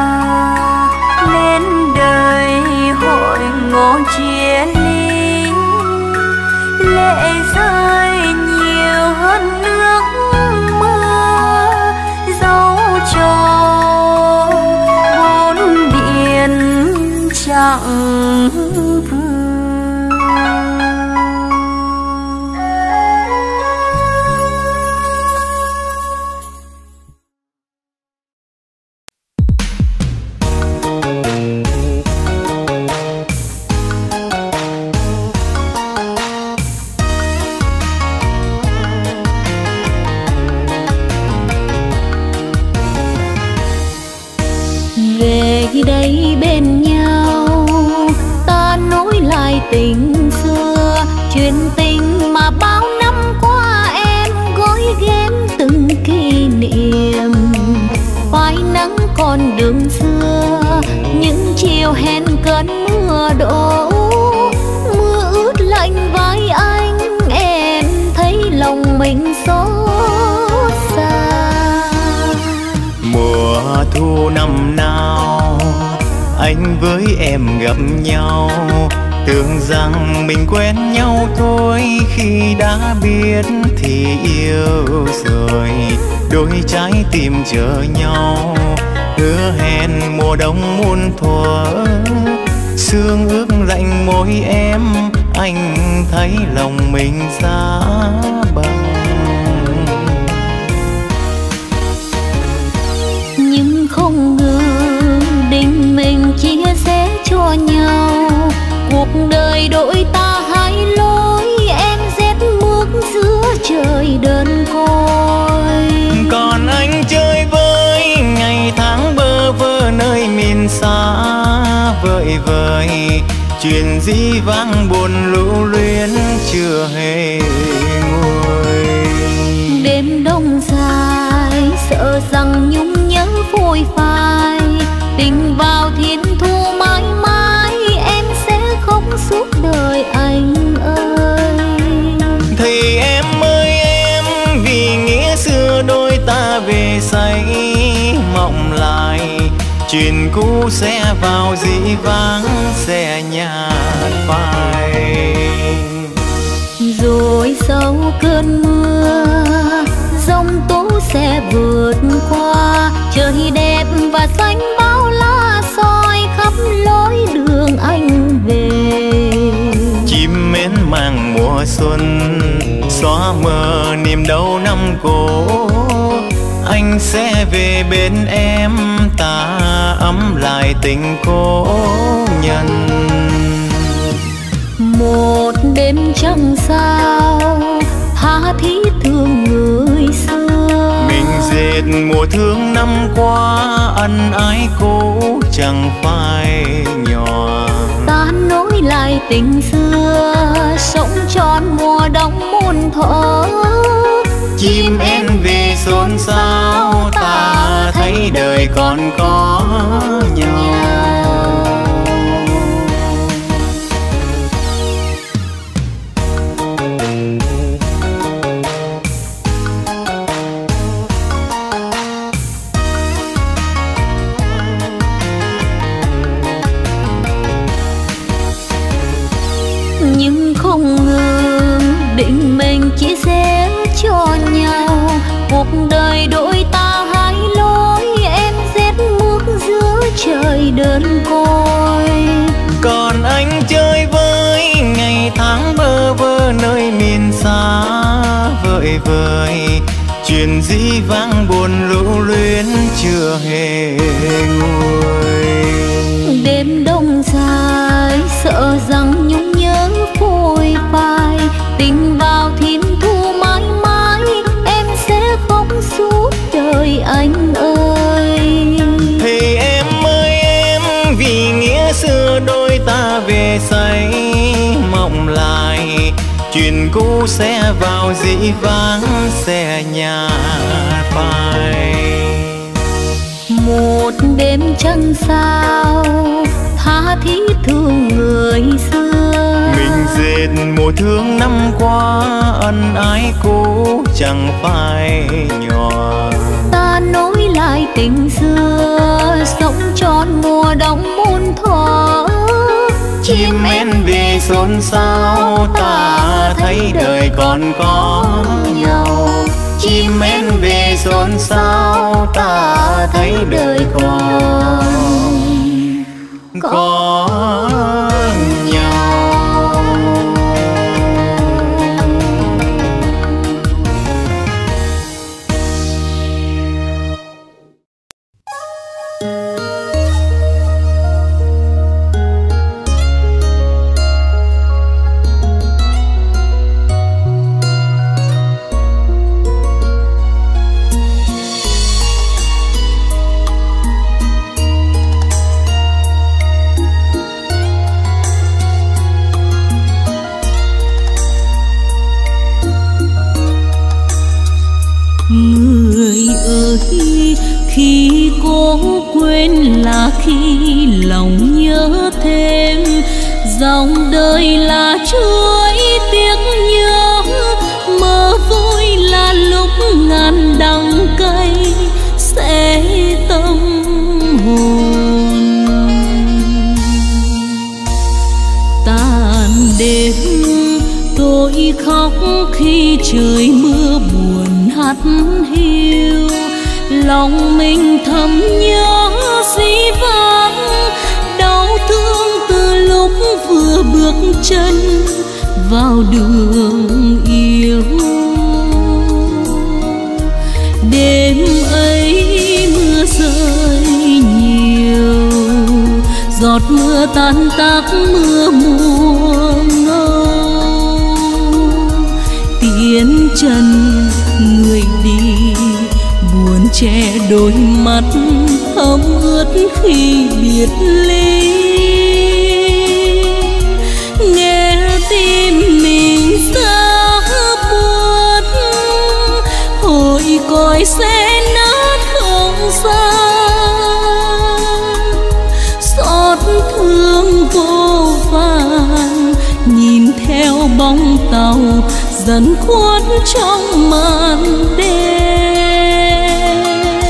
S2: nên đời hội ngộ chia ly, lệ rơi nhiều hơn nước mưa, dẫu cho bốn biển chẳng vừa.
S3: Đây bên nhau ta nối lại tình xưa, chuyện tình mà bao năm qua em gói ghém từng kỷ niệm. Phai nắng con đường xưa, những chiều hẹn cơn mưa đổ, mưa ướt lạnh vai anh, em thấy lòng mình xót xa.
S4: Mùa thu năm nào anh với em gặp nhau, tưởng rằng mình quen nhau thôi, khi đã biết thì yêu rồi. Đôi trái tim chờ nhau, hứa hẹn mùa đông muôn thuở, sương ướt lạnh môi em, anh thấy lòng mình giá băng.
S3: Nhưng không ngờ định mình chia sẻ cho nhau, cuộc đời đôi ta hai lối, em rét mướt giữa trời đơn côi.
S4: Còn anh chơi với ngày tháng bơ vơ nơi miền xa vời vời, chuyện dĩ vãng buồn lưu luyến chưa hề nguôi.
S3: Đêm đông
S2: sợ rằng nhung nhớ phôi phai. Tình vào thiên thu mãi mãi, em sẽ khóc suốt đời anh ơi.
S4: Thì em ơi em, vì nghĩa xưa đôi ta về say mộng lại. Chuyện cũ sẽ vào dĩ vãng, sẽ nhạt phai.
S2: Rồi sau cơn mưa, giông tố sẽ vượt qua. Trời đẹp và xanh bao la soi khắp lối đường anh về.
S4: Chim mến mang mùa xuân, xóa mờ niềm đau năm cũ. Anh sẽ về bên em, ta ấm lại tình cố nhân.
S2: Một đêm trăng sao, tha thiết thương người xưa.
S4: Mình dệt mùa thương năm qua, ân ái cũ chẳng phai nhòa.
S2: Ta nối lại tình xưa, sống tròn mùa đông muôn thuở.
S4: Chim én về xôn xao, ta thấy đời còn có nhau.
S2: Nhưng không ngờ định mình chia sẻ cho nhau. Cuộc đời đôi ta hai lối, em rét mướt giữa trời đơn côi.
S4: Còn anh chơi với ngày tháng bơ vơ nơi miền xa vợi vợi. Chuyện dĩ vãng buồn lưu luyến chưa hề nguôi.
S2: Đêm đông dài sợ rằng nhung nhớ phôi phai. Tình vào thiên thu mãi mãi, em sẽ khóc suốt đời anh ơi.
S4: Thì em ơi em, vì nghĩa xưa đôi ta về say mộng lại. Chuyện cũ sẽ vào dĩ vãng, sẽ nhạt phai.
S2: Một đêm trăng sao, tha thiết thương người xưa.
S4: Mình dệt mùa thương năm qua, ân ái cũ chẳng phai nhòa.
S2: Ta nối lại tình xưa, sống tròn mùa đông muôn thuở.
S4: Chim én về xôn xao, ta thấy đời còn có nhau. Chim én về xôn xao, ta thấy đời còn có nhau.
S2: Khi cố quên là khi lòng nhớ thêm. Dòng đời là chuỗi tiếc nhớ, mơ vui là lúc ngàn đắng cay sẽ tâm hồn. Tàn đêm tôi khóc khi trời mưa buồn hắt hiu. Lòng mình thầm nhớ dĩ vãng, đau thương từ lúc vừa bước chân vào đường yêu. Đêm ấy mưa rơi nhiều, giọt mưa tan tác mưa mùa ngâu. Tiến chân người đi, buồn che đôi mắt thấm ướt khi biệt ly. Nghe tim mình xa buốt, hồi còi sẽ nắng bóng tàu dần khuất trong màn đêm.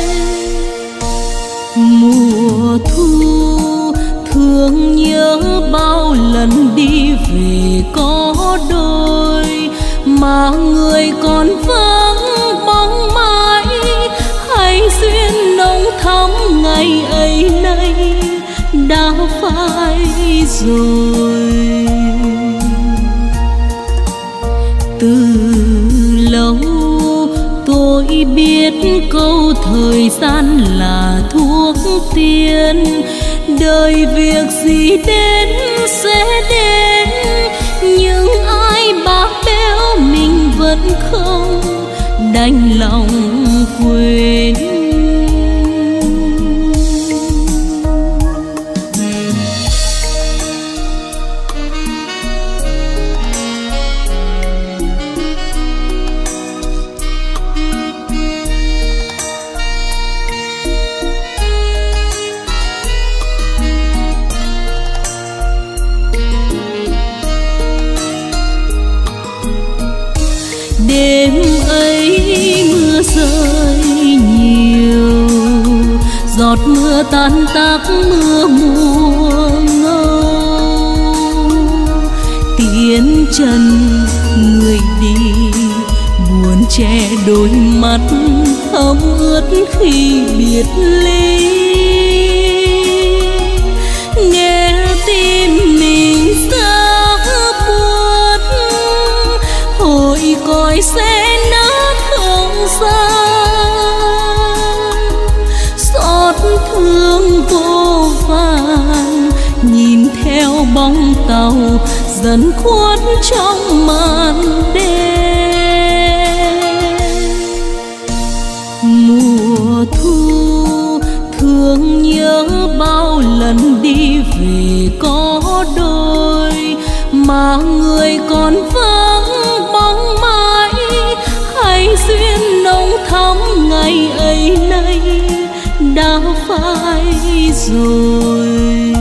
S2: Mùa thu thương nhớ bao lần đi về có đôi, mà người còn vắng bóng mãi. Hay duyên nồng thắm ngày ấy nay đã phai rồi. Từ lâu tôi biết câu thời gian là thuốc tiên, đời việc gì đến sẽ đến, nhưng ai bạc béo mình vẫn không đành lòng quên. Đêm ấy mưa rơi nhiều, giọt mưa tan tác mưa mùa ngâu. Tiến chân người đi buồn che đôi mắt thấm ướt khi biệt ly. Nghe tim mình sao buốt, hồi còi sẽ nát không gian. Xót thương vô vàn nhìn theo bóng tàu dần khuất trong màn đêm. Mùa thu thương nhớ bao lần đi về có đôi, mà người còn vắng bóng mãi. Hay duyên nồng thắm ngày ấy nay đã phai rồi.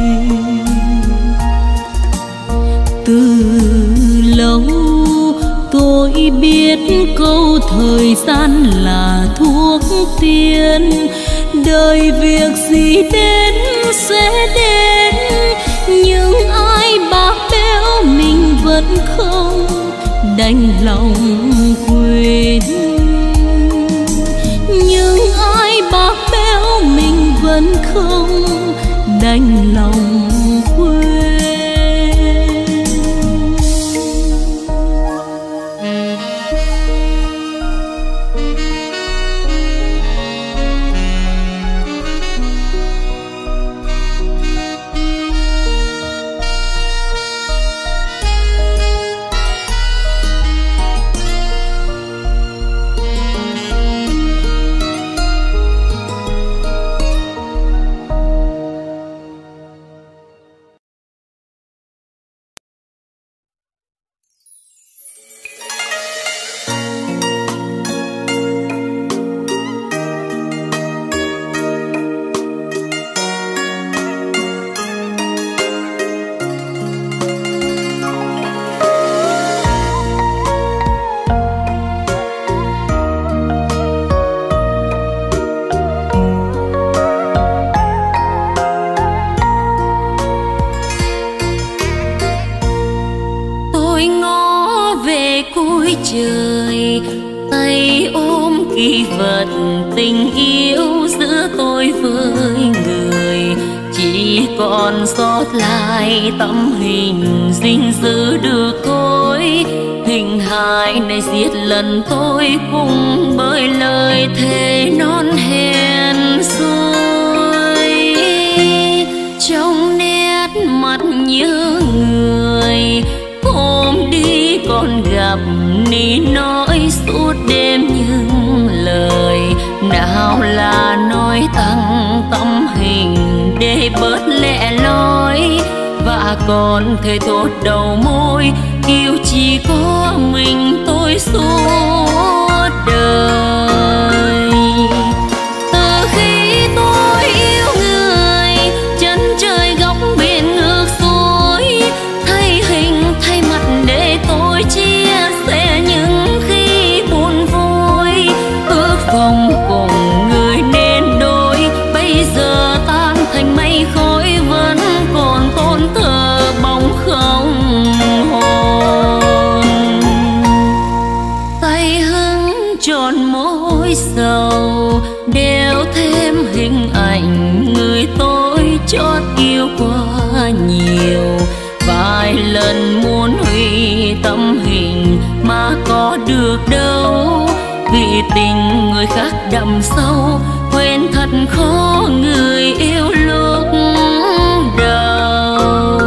S2: Từ lâu tôi biết câu thời gian là thuốc tiên, đời việc gì đến sẽ đến, nhưng ai bạc béo mình vẫn không đành lòng quên. Nhưng ai bạc béo mình vẫn không đành lòng quên.
S5: Trời tay ôm kỷ vật tình yêu giữa tôi với người, chỉ còn sót lại tấm hình gìn giữ được tôi. Hình hài này giết lần tôi cùng bởi lời thề non hẹn rồi. Trong nét mặt nhớ người ôm đi còn gặp ni nói suốt đêm những lời nào là nói tăng tâm hình để bớt lẻ loi, và còn thời thốt đầu môi yêu chỉ có mình tôi suốt đời. Từ khi tôi yêu người chân trời góc biển ngược xuôi, thay hình thay mặt để tôi chót yêu quá nhiều. Vài lần muốn hủy tâm hình mà có được đâu, vì tình người khác đậm sâu, quên thật khó người yêu lúc đầu.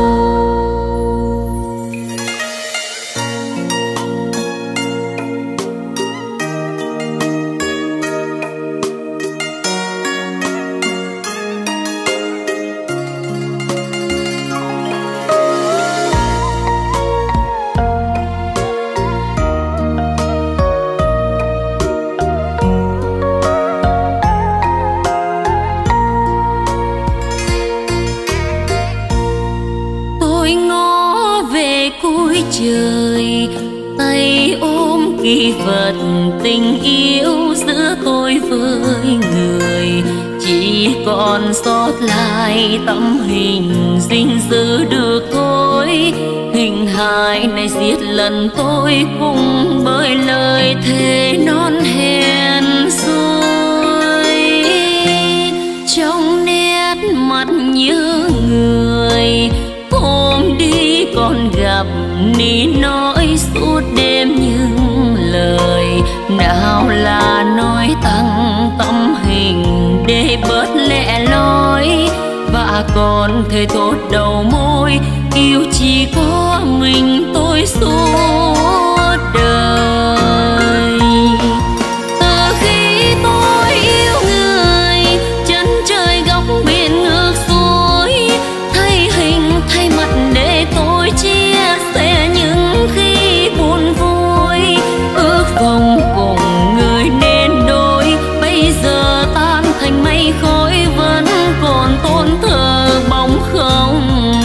S5: Trời tay ôm kỷ vật tình yêu giữa tôi với người, chỉ còn sót lại tấm hình gìn giữ được thôi. Hình hài này giết lần tôi cùng bởi lời thề non hẹn rồi. Trong nét mặt nhớ người ôm đi còn gặp ní nói suốt đêm những lời, nào là nói tăng tâm hình để bớt lẻ loi, và còn thề thốt đầu môi yêu chỉ có mình tôi suốt đời. Từ khi tôi yêu người, chân trời góc biển ngược xuôi, thay hình thay mặt để tôi chia sẻ những khi buồn vui. Ước vọng cùng người nên đôi, bây giờ tan thành mây khói, vẫn còn tôn thờ bóng không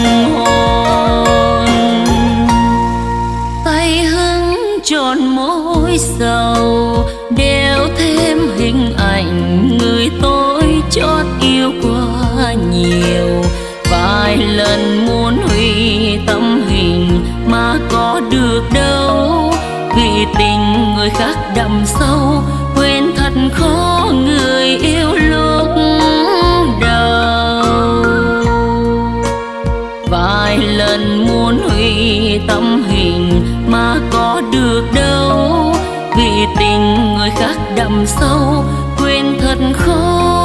S5: hồn. Tay hứng tròn môi sầu, đeo thêm hình ảnh người tôi chót yêu quá nhiều. Vài lần muốn hủy tâm hình mà có được đâu, vì tình người khác đậm sâu, quên thật khó người yêu lúc đầu. Vài lần muốn hủy tâm hình mà có được đâu, vì tình người khác đậm sâu, quên thật khó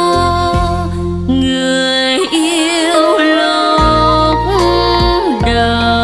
S5: người yêu lúc đầu.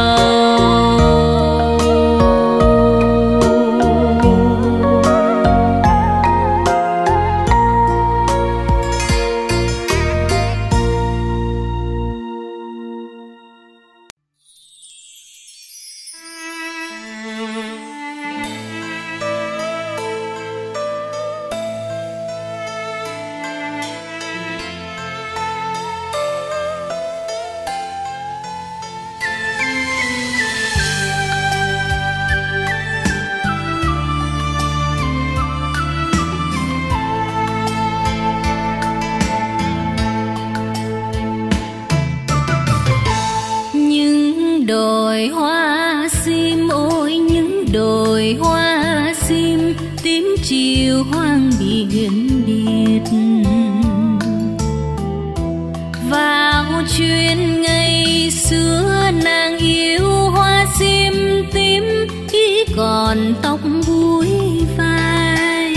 S5: Đồi hoa sim, ôi những đồi hoa sim, tím chiều hoang biển điệt. Vào chuyện ngày xưa nàng yêu hoa sim tím, khi còn tóc búi vai.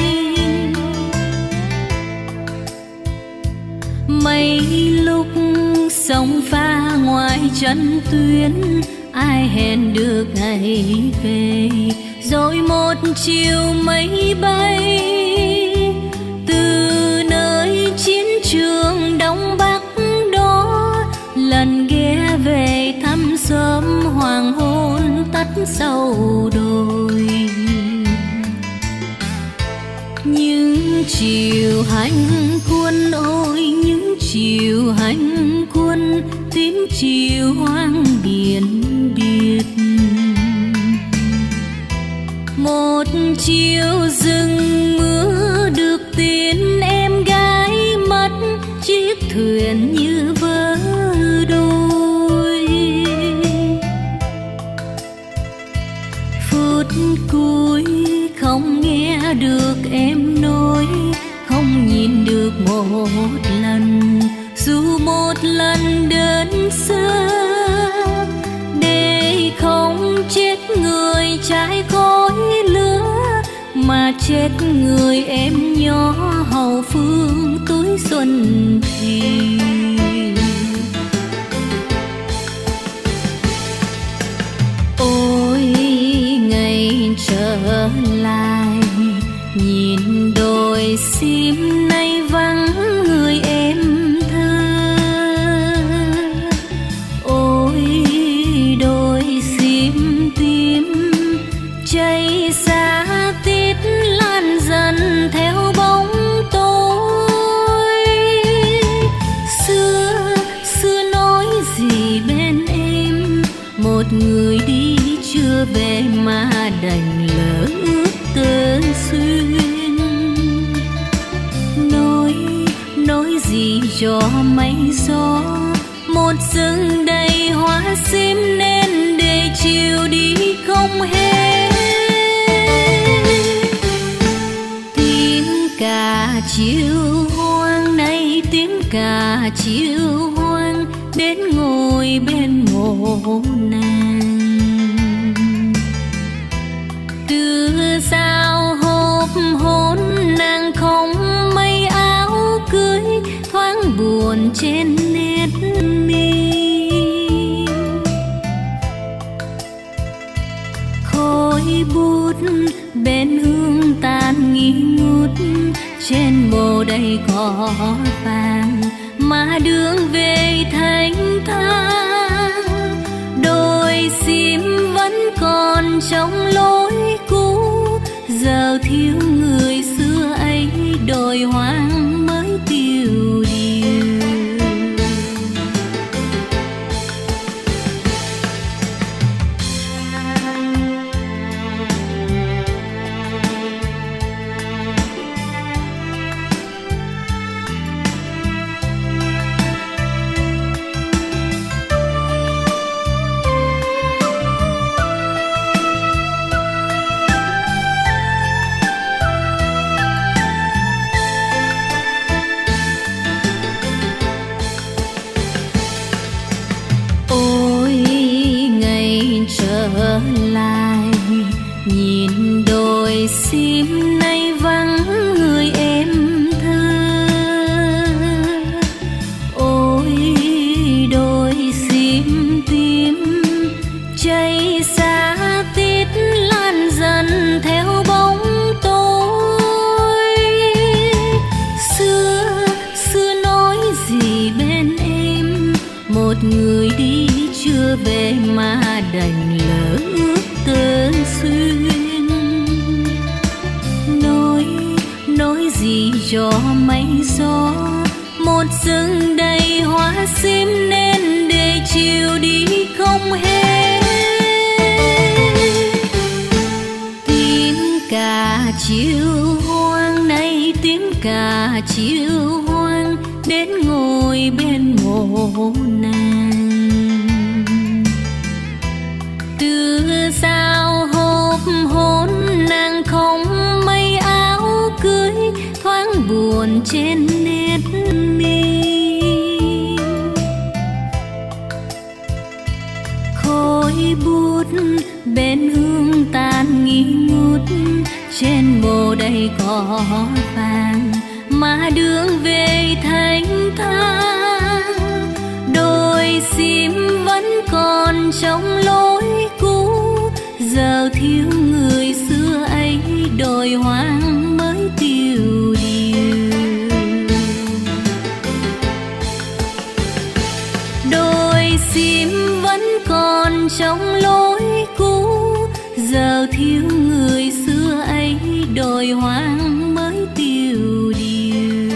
S5: Mấy lúc sông pha ngoài chân tuyến, ai hẹn được ngày về, rồi một chiều mây bay từ nơi chiến trường Đông Bắc đó, lần ghé về thăm sớm hoàng hôn tắt sau đồi. Những chiều hành quân, ôi những chiều hành quân, tím chiều hoang biển điệt. Một chiều rừng mưa được tin em gái mất, chiếc thuyền như vỡ đôi. Phút cuối không nghe được em nói, không nhìn được một lần, dù một một lần đơn sơ, để không chết người trái khói lửa, mà chết người em nhỏ hậu phương tuổi xuân thì. Ôi ngày trở lại, nhìn đôi sim nay vắng người em thơ. Ôi đôi sim tím cháy xa tít lan dần theo bóng tối. Xưa nói gì bên em, một người đi chưa về mà đành lỡ ước tơ xuyên. Nói gì cho mây gió, một rừng đầy hoa sim nên để chiều đi không hết. Tiếng cả chiều hoang nay, tiếng cả chiều hoang đến ngồi bên mộ nàng. Từ sao hộp hôn nàng không mây áo cưới, thoáng buồn trên nét mi. Khói bút bên hương tàn nghi ngút, trên bồ đầy cỏ vàng mà đường về thanh thang. Đôi sim vẫn còn trong lối cũ, giờ thiếu người xưa ấy đồi hoang mới tiêu điều. Trở lại, nhìn đôi sim nay vắng người em thơ. Ôi đôi sim tím cháy xa tít lan dần theo bóng tối. Xưa nói gì bên em, một người đi chưa về mà đành lỡ ước tơ xuyên. Nói gì cho mây gió, một rừng đầy hoa sim nên để chiều đi không hết. Tiếng cả chiều hoang nay, tiếng cả chiều hoang đến ngồi bên mộ nàng. Từ sao hộp hôn nàng không mây áo cưới, thoáng buồn trên nét mi. Khói bút bên hương tàn nghi ngút, trên bồ đầy cỏ vàng mà đường về thanh thang. Đôi sim vẫn còn trong lối cũ, giờ thiếu người xưa ấy đồi hoang mới tiêu điều. Đôi sim vẫn còn trong lối cũ, giờ thiếu người xưa ấy đồi hoang mới tiêu điều.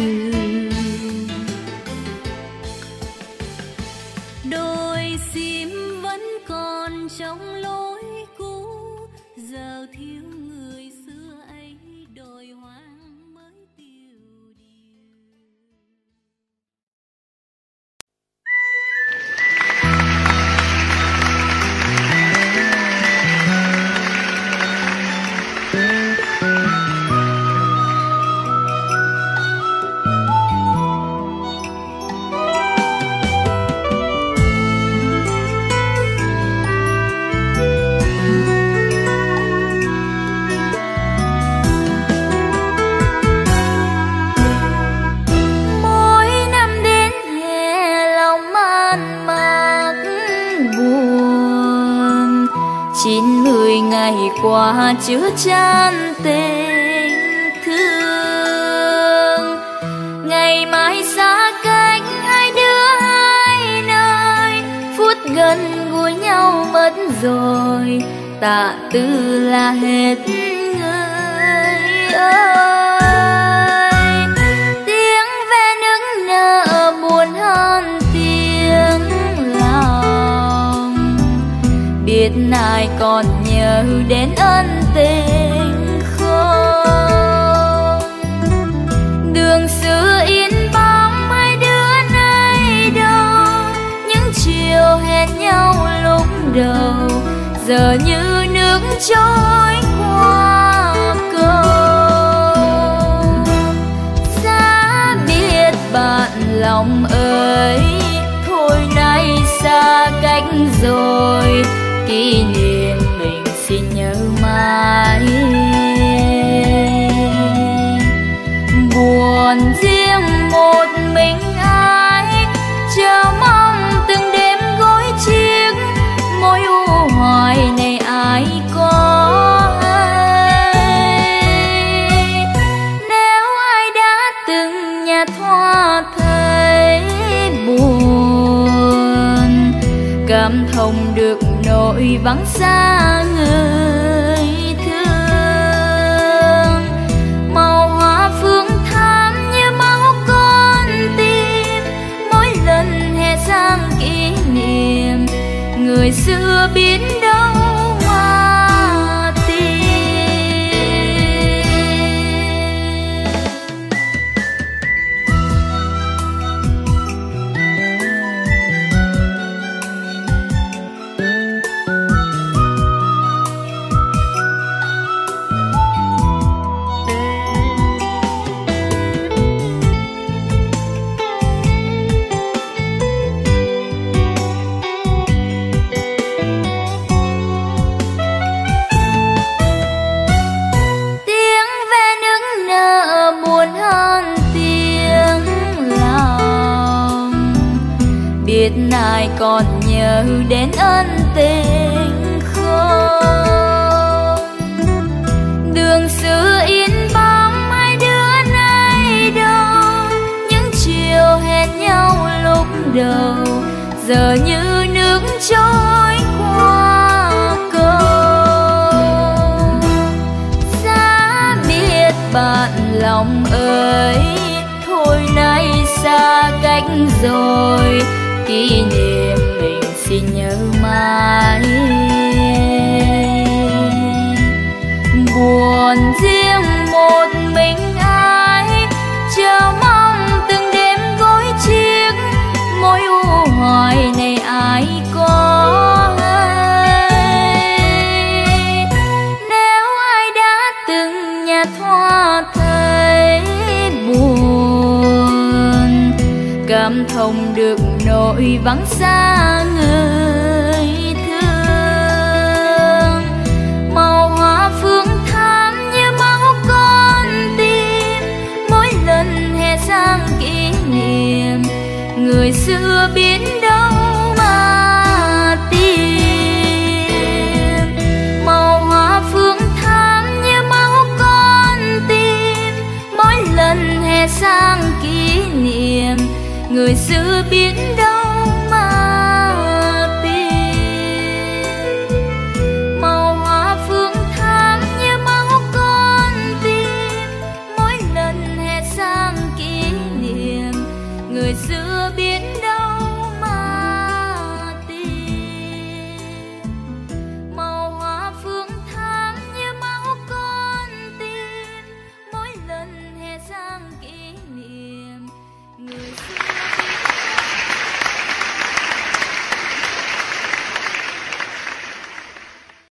S5: Đôi sim vẫn còn trong lối cũ, giờ thiếu người xưa ấy đồi hoang mới tiêu điều.
S2: qua chứa chan tình thương. Ngày mai xa cách hai đứa hai nơi, phút gần gũi nhau mất rồi, tạ tư là hết người ơi. Tiếng ve nức nở buồn hơn tiếng lòng, biết ai còn nhớ đến ân tình không. Đường xưa in bóng hai đứa nay đâu, những chiều hẹn nhau lúc đầu giờ như nước trôi qua cầu. Xa biết bạn lòng ơi, thôi nay xa cách rồi, kỷ niệm mình xin nhớ mãi. Buồn riêng một mình ai, chờ mong từng đêm gối chiếc, mối u hoài này ai có hay. Nếu ai đã từng nhạt hoa thấy buồn, cảm thông được nỗi vắng xa người thương. Màu hoa phương thắm như máu con tim, mỗi lần hè sang kỷ niệm, người xưa biết đâu mà tìm. Biết ai còn nhớ đến ân tình không. Đường xưa in bóng hai đứa nay đâu, những chiều hẹn nhau lúc đầu giờ như nước trôi qua cầu. Xa biết bạn lòng ơi, thôi nay xa cách rồi, kỷ niệm mình xin nhớ mãi. Buồn riêng một mình ai, chờ mong từng đêm gối chiếc, mối u hoài này ai có hay. Nếu ai đã từng nhạt hoa thấy buồn, cảm thông được nỗi vắng xa người thương. Màu hoa phương thắm như máu con tim, mỗi lần hè sang kỷ niệm, người xưa biết đâu mà tìm. Màu hoa phương thắm như máu con tim, mỗi lần hè sang kỷ niệm, người xưa biết đâu